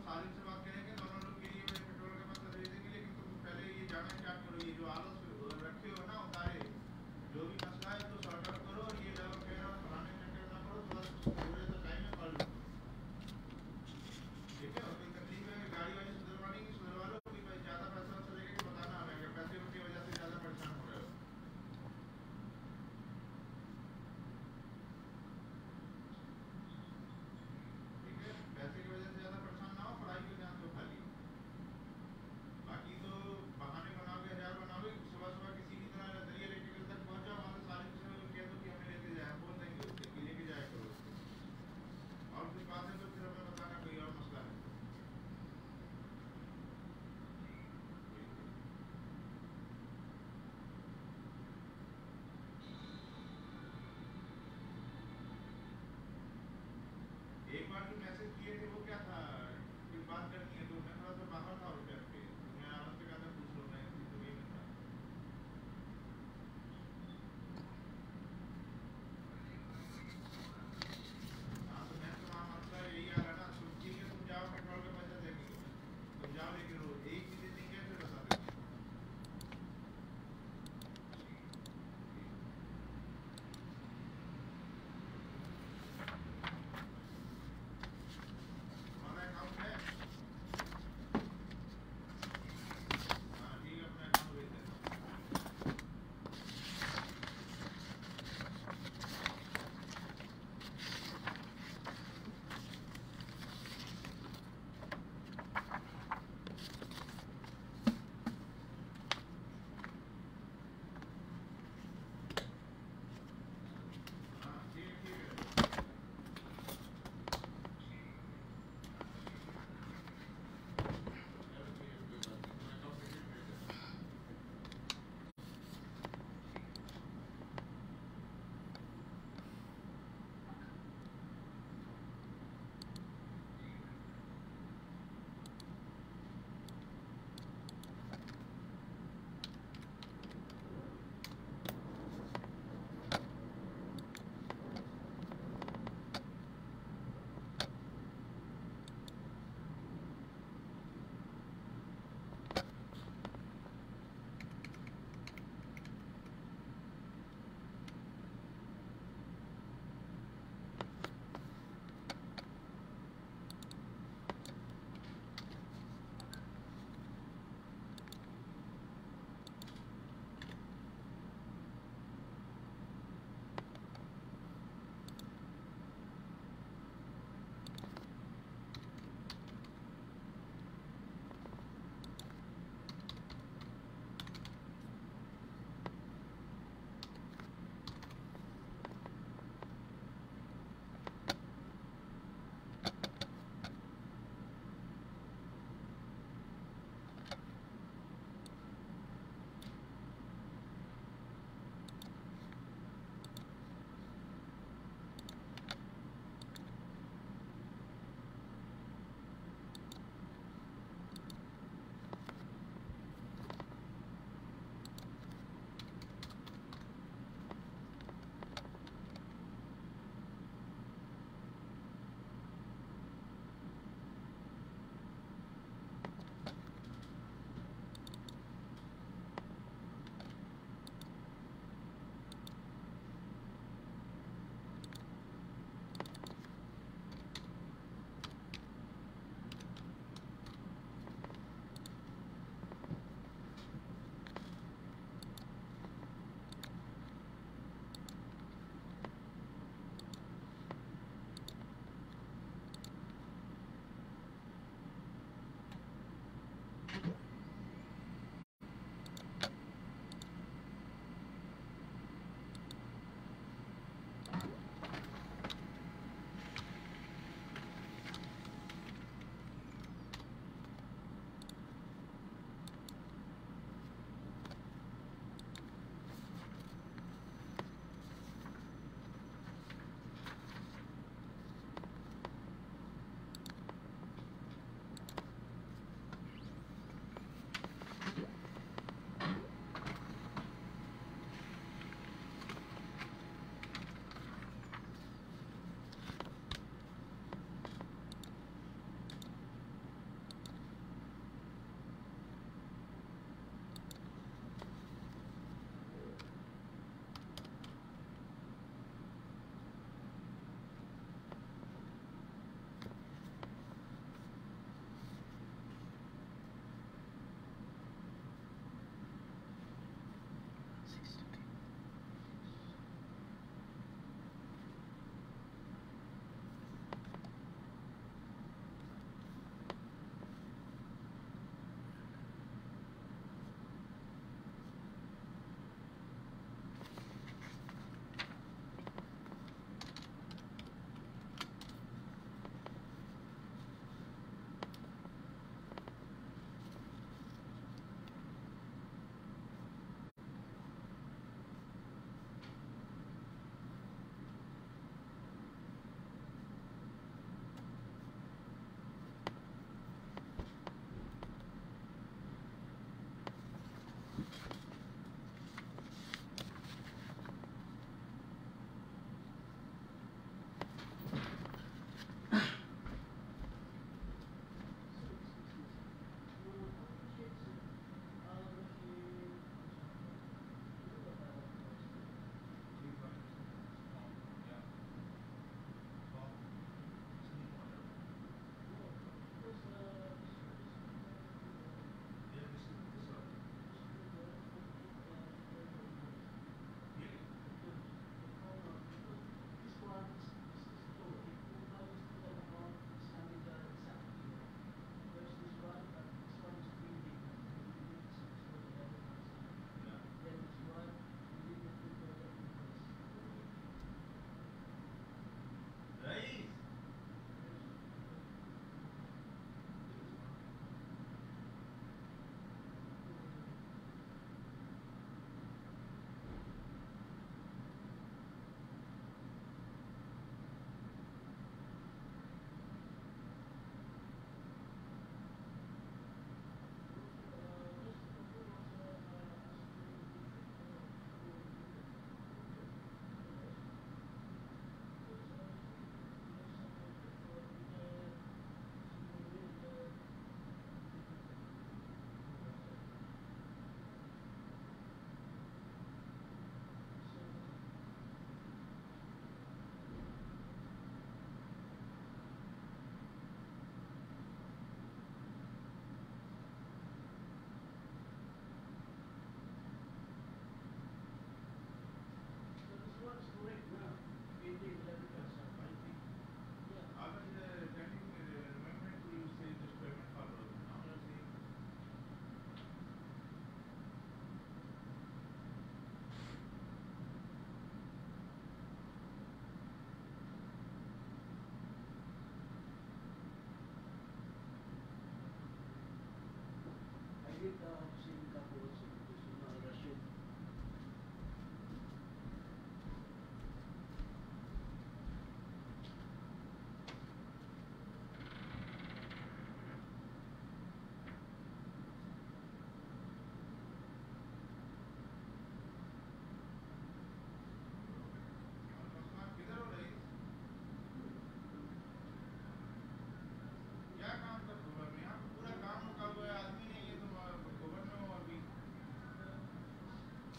सारिन से बात करेंगे, दोनों लोग के लिए मैं पेट्रोल के पास दे देंगे, लेकिन तुम पहले ये जाना स्टार्ट करो, ये जो आलस रखे हो ना उतारे, जो भी मसला है तो सॉर्ट आउट करो, और ये लेवल कह रहा फलाने चक्कर ना करो, थोड़ा थोड़े तो टाइम में कर लो, ठीक है। और कोई तकलीफ है गाड़ी वाली सुधरवानी की सुधरवा लो, कोई भाई ज़्यादा पैसा वैसा देगा कि बताना हमें, अगर पैसे की वजह से ज़्यादा परेशान हो रहे हो। ठीक है, पैसे की वजह से ज़्यादा परेशान ना हो, पढ़ाई को ध्यान दो खाली, बाकी तो बहाने बनाओगे हजार बनाओगे।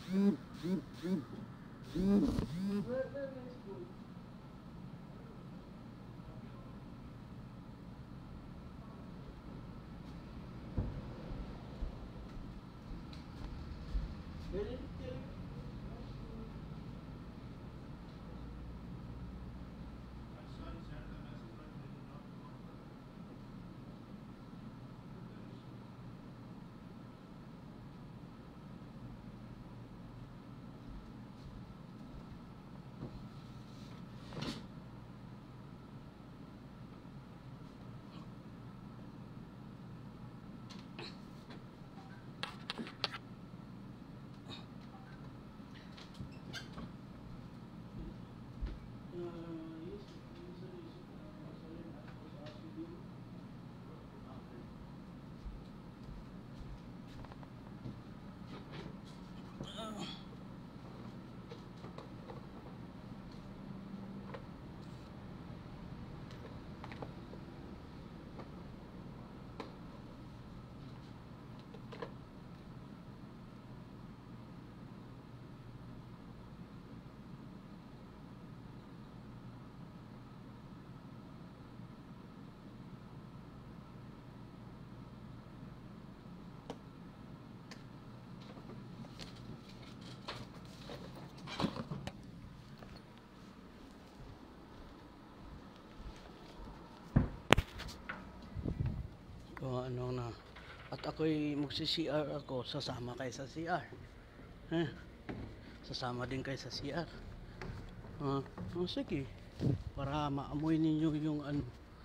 O ano na. At ako'y magsi-C R ako, sasama kayo sa C R. Eh, sasama din kayo sa C R. Ah, oh, sige. Para maamoy ninyo yung ano.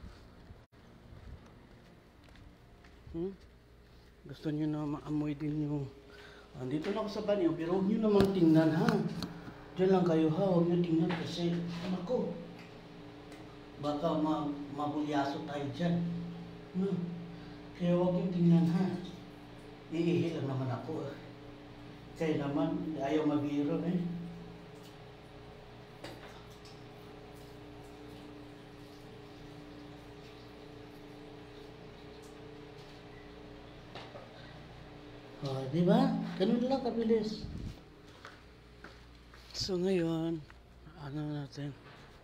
Hmm? Gusto niyo na maamoy din yung... Andito na ako sa banyo, pero huwag niyo naman tingnan ha. Diyan lang kayo ha, huwag niyo tingnan kasi, ako, baka ma mabulyaso tayo dyan. Hmm. Kaya huwag yung tingnan ha. Iihi lang naman ako eh. Kaya naman, ayaw mabiro eh. Oh, di ba? Ganun lang kabilis. So ngayon, ano natin?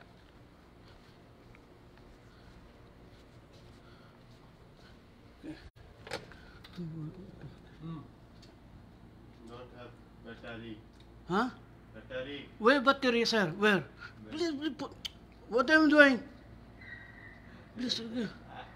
Hmm. Not have battery. Huh? Battery. Where battery, sir? Where? Please, please put. What I'm doing? Please. Okay.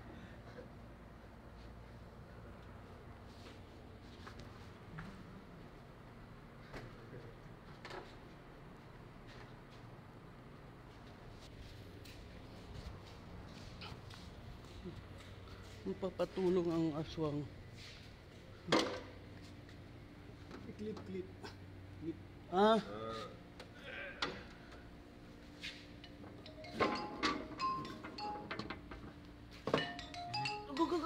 Magpapatulong ang aswang. Clip, clip. Clip. Ah? Uh, Go, go, go.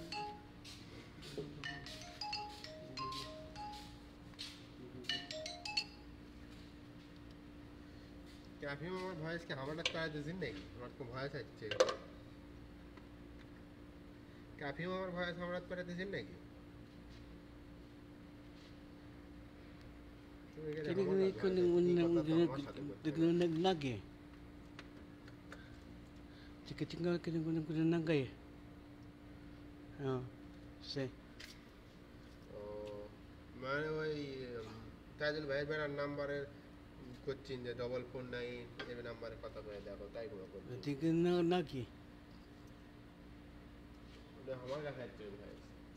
Cafe में हमारे भॉइस के हवा लगता है जिन नहीं हमारे को भॉइस अच्छे कैफे में हमारे भॉइस हवा लगता है जिन नहीं Kini ko nang nag eh. Chika chika kini ko nang nagay. Ah, से मैंने वही ताजुल भाई मेरा नंबर कुछ चीज डबल फोर नाइन ये नंबर पता पे देखो ताई को को ठीक ना ना की उधर हमारा का है भाई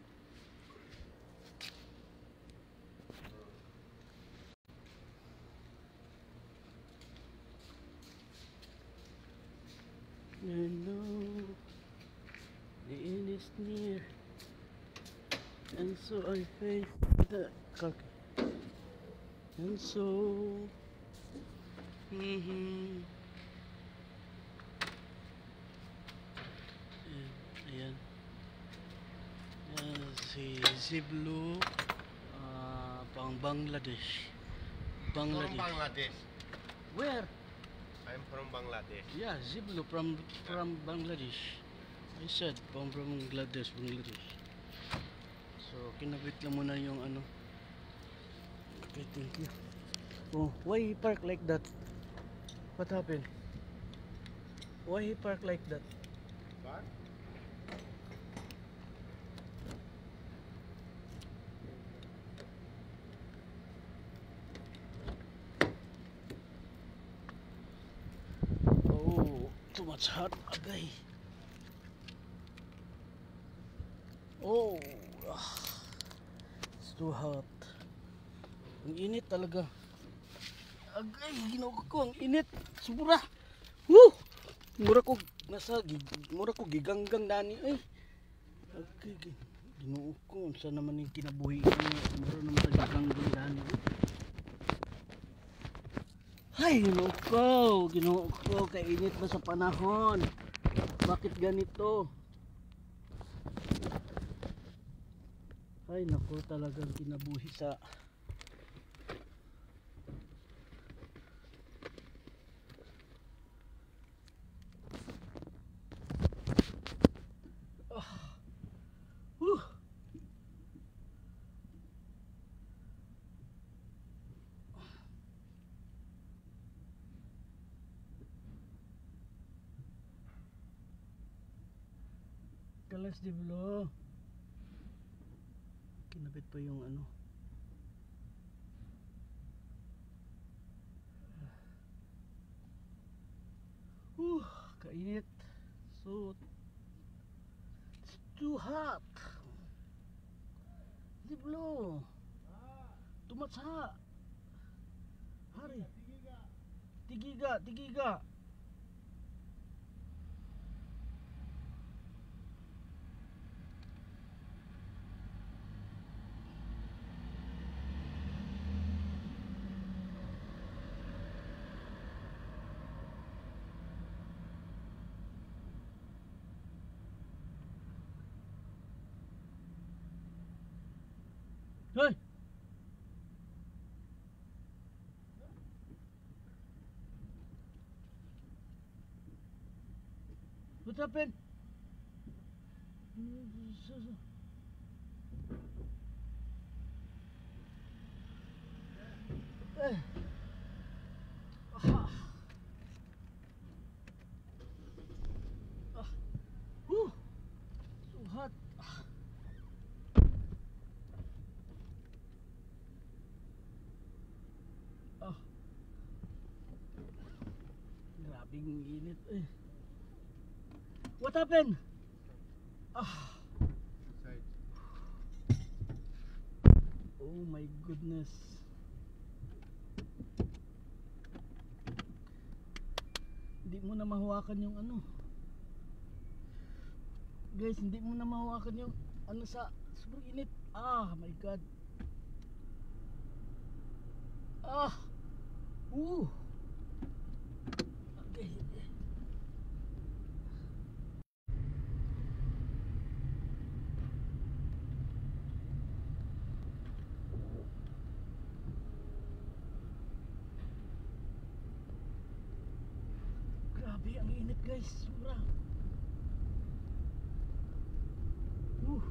I know the end is near, and so I face the cock, and so mm-hmm. Ayan, ayan si Ziblu, uh, pang Bangladesh. Bangladesh from Bangladesh Where? I'm from Bangladesh Yeah, Ziblu from from Bangladesh. I said from from Bangladesh, Bangladesh. So kinabit lang muna yung ano. Okay, thank you. Oh, why he park like that? What happened? Why he park like that? What? Oh, too much hot, agay. Oh, ah, it's too hot. Ang init talaga. Agay, ginawa ko ang init. Sobra. Woo! Mura ko nasa gig- mura ko giganggang dani ay. Okay, gi- ginoo ko unsa naman yung kinabuhi ko. Mura naman sa giganggang dani. Ay, ginoo ko, ginoo ko, kainit ba sa panahon? Bakit ganito? Ay, naku, talagang kinabuhi sa ah. Whew. Kalas di blo. Kinabit pa yung ano. Uh, kainit. So it's too hot. Di blo. Too much hot. Hari. Tigiga, tigiga. Hey! What happened? Eh. Ah. Ah. Whew. So hot. Ah. Ah. Grabing init eh. What happened? Ah. Inside. Oh my goodness. Hindi mo na mahawakan yung ano. Guys, hindi mo na mahawakan yung ano sa sobrang init. Ah, my god. Ah. Ooh. Okay. Grabe ang init guys, sobra. Uh.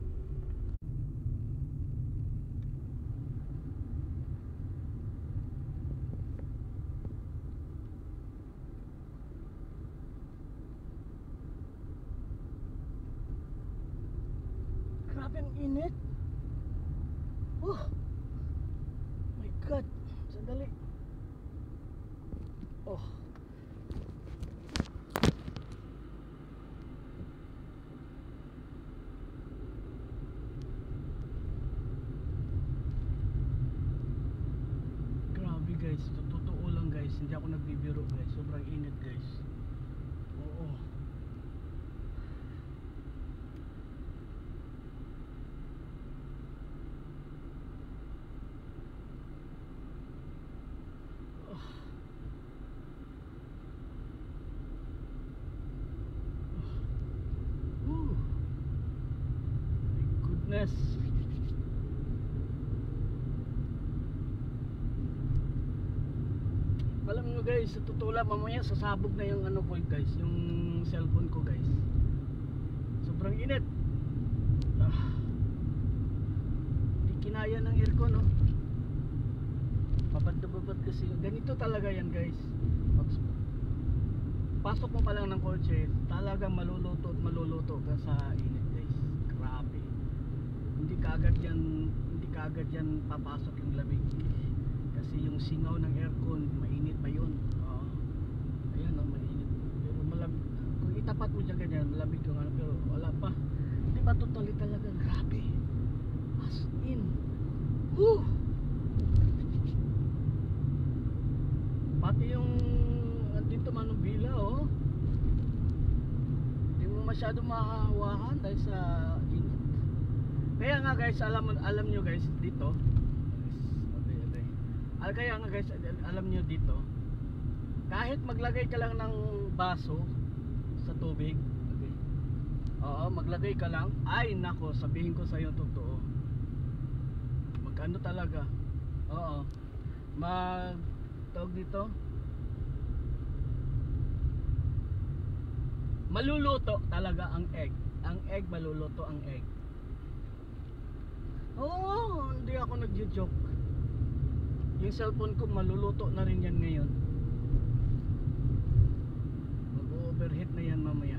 Grabe ang init. Oh. My god. Sandali. Oh. Guys, totoo lang guys, hindi ako nagbibiro guys, sobrang init guys. Oo. Oh. Oh. Ooh. My goodness. Alam nyo guys, sa totoo lang, mamaya sasabog na yung ano ko guys, yung cellphone ko guys. Sobrang init. Ah. Hindi kinaya ng aircon, no? babad na babad kasi. Ganito talaga yan guys. Pag- pasok mo pa lang ng kotse, talagang maluluto at maluluto ka sa init guys. Grabe. Hindi kaagad yan, hindi kaagad yan papasok yung lamig. Kasi yung singaw ng aircon, mainit pa yun. Oo. Ayan o, mainit. Pero malamig. Kung itapat mo dyan ganyan, malamig yung ano, pero wala pa. Hindi pa totally talaga. Grabe. As in. Whew! Pati yung andito Manubila oh. Hindi mo masyado makahawakan dahil sa init. Kaya nga guys, alam alam nyo guys dito. Okay, okay. Al kaya nga guys, alam nyo dito. Kahit maglagay ka lang ng baso sa tubig, okay. Oo, maglagay ka lang. Ay nako, sabihin ko sa iyo totoo. Magkano talaga? Oo. Mag tawag dito, maluluto talaga ang egg. Ang egg, maluluto ang egg. Oo, hindi ako nagjo-joke. Yung cellphone ko maluluto na rin yan ngayon. Mag-overheat na yan mamaya.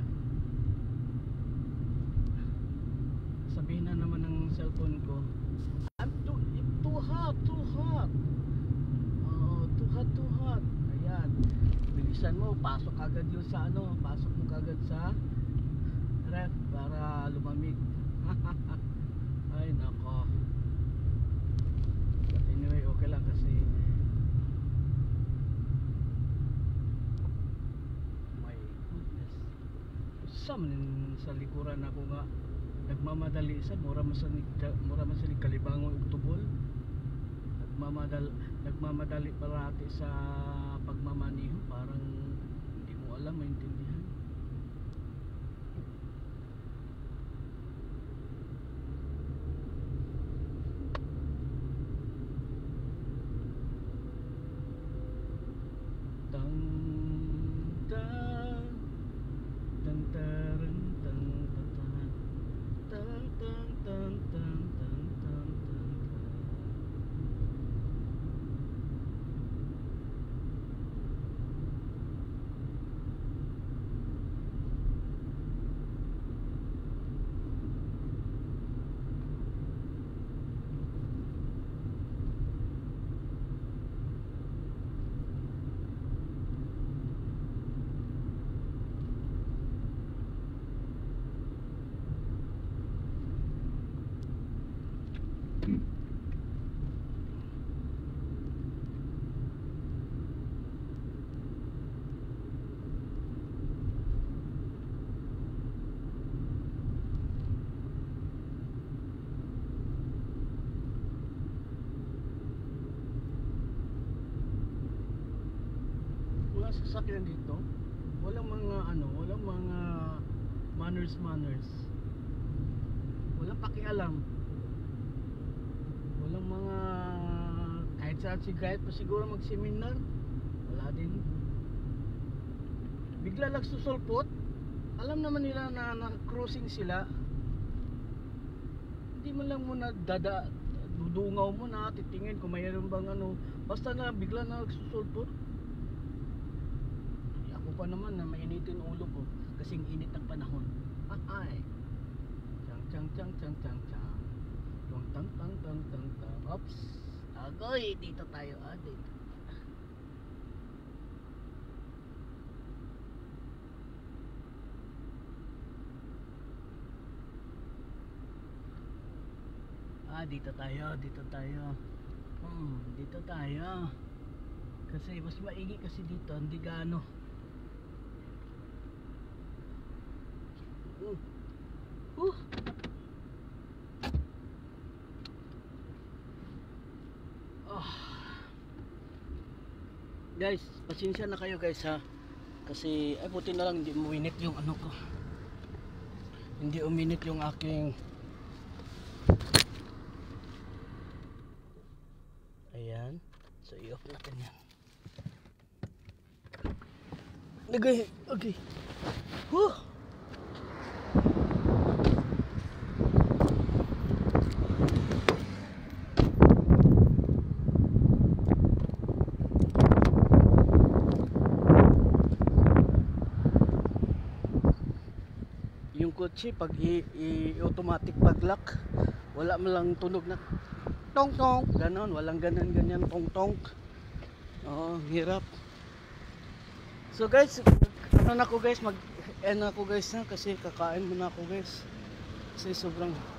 Sabihin na naman ng cellphone ko, I'm too, too hot, too hot. Too hot, too hot. Ayan. Bilisan mo, pasok agad yun sa ano, pasok mo agad sa ref para lumamig. Ay nako. But anyway, okay lang kasi my goodness. Sa sa likuran ako nga nagmamadali sa mura masalig mura masalig Kalibangon Uktubol. Nagmamadali nagmamadali parati sa pagmamaniho, parang hindi mo alam, maintindihan. Tang tang tang tarang tang tang tang tang tang tang tang tang. Sasakyan dito, walang mga ano, walang mga manners manners. Walang pakialam. Walang mga kahit saan si kahit pa siguro mag-seminar, wala din. Bigla lang susulpot. Alam naman nila na na-cruising sila. Hindi man lang muna dada dudungaw mo na, titingin kung mayroon bang ano, basta na bigla na nagsusulpot. Pa naman na mainitin ulo ko kasing init ng panahon. Ay. Chang chang chang chang chang chang. Tang tang tang tang tang tang. Oops. Agoy, dito tayo. Ah, dito. Ah, dito tayo, dito tayo. Hmm, dito tayo. Kasi mas maigi kasi dito, hindi gaano. Uh. Uh. Oh. Guys, pasensya na kayo guys ha. Kasi ay buti na lang hindi uminit yung ano ko. Hindi uminit yung aking ayan. So i-off natin yan. Lagay. Okay. Huh. kotse pag i- i- automatic pag-lock, wala man lang tunog na tong tong, ganon, walang ganan ganyan tong tong. Oo, hirap. So guys, ano na ako guys, mag end na ako guys na kasi kakain muna ako guys. Kasi sobrang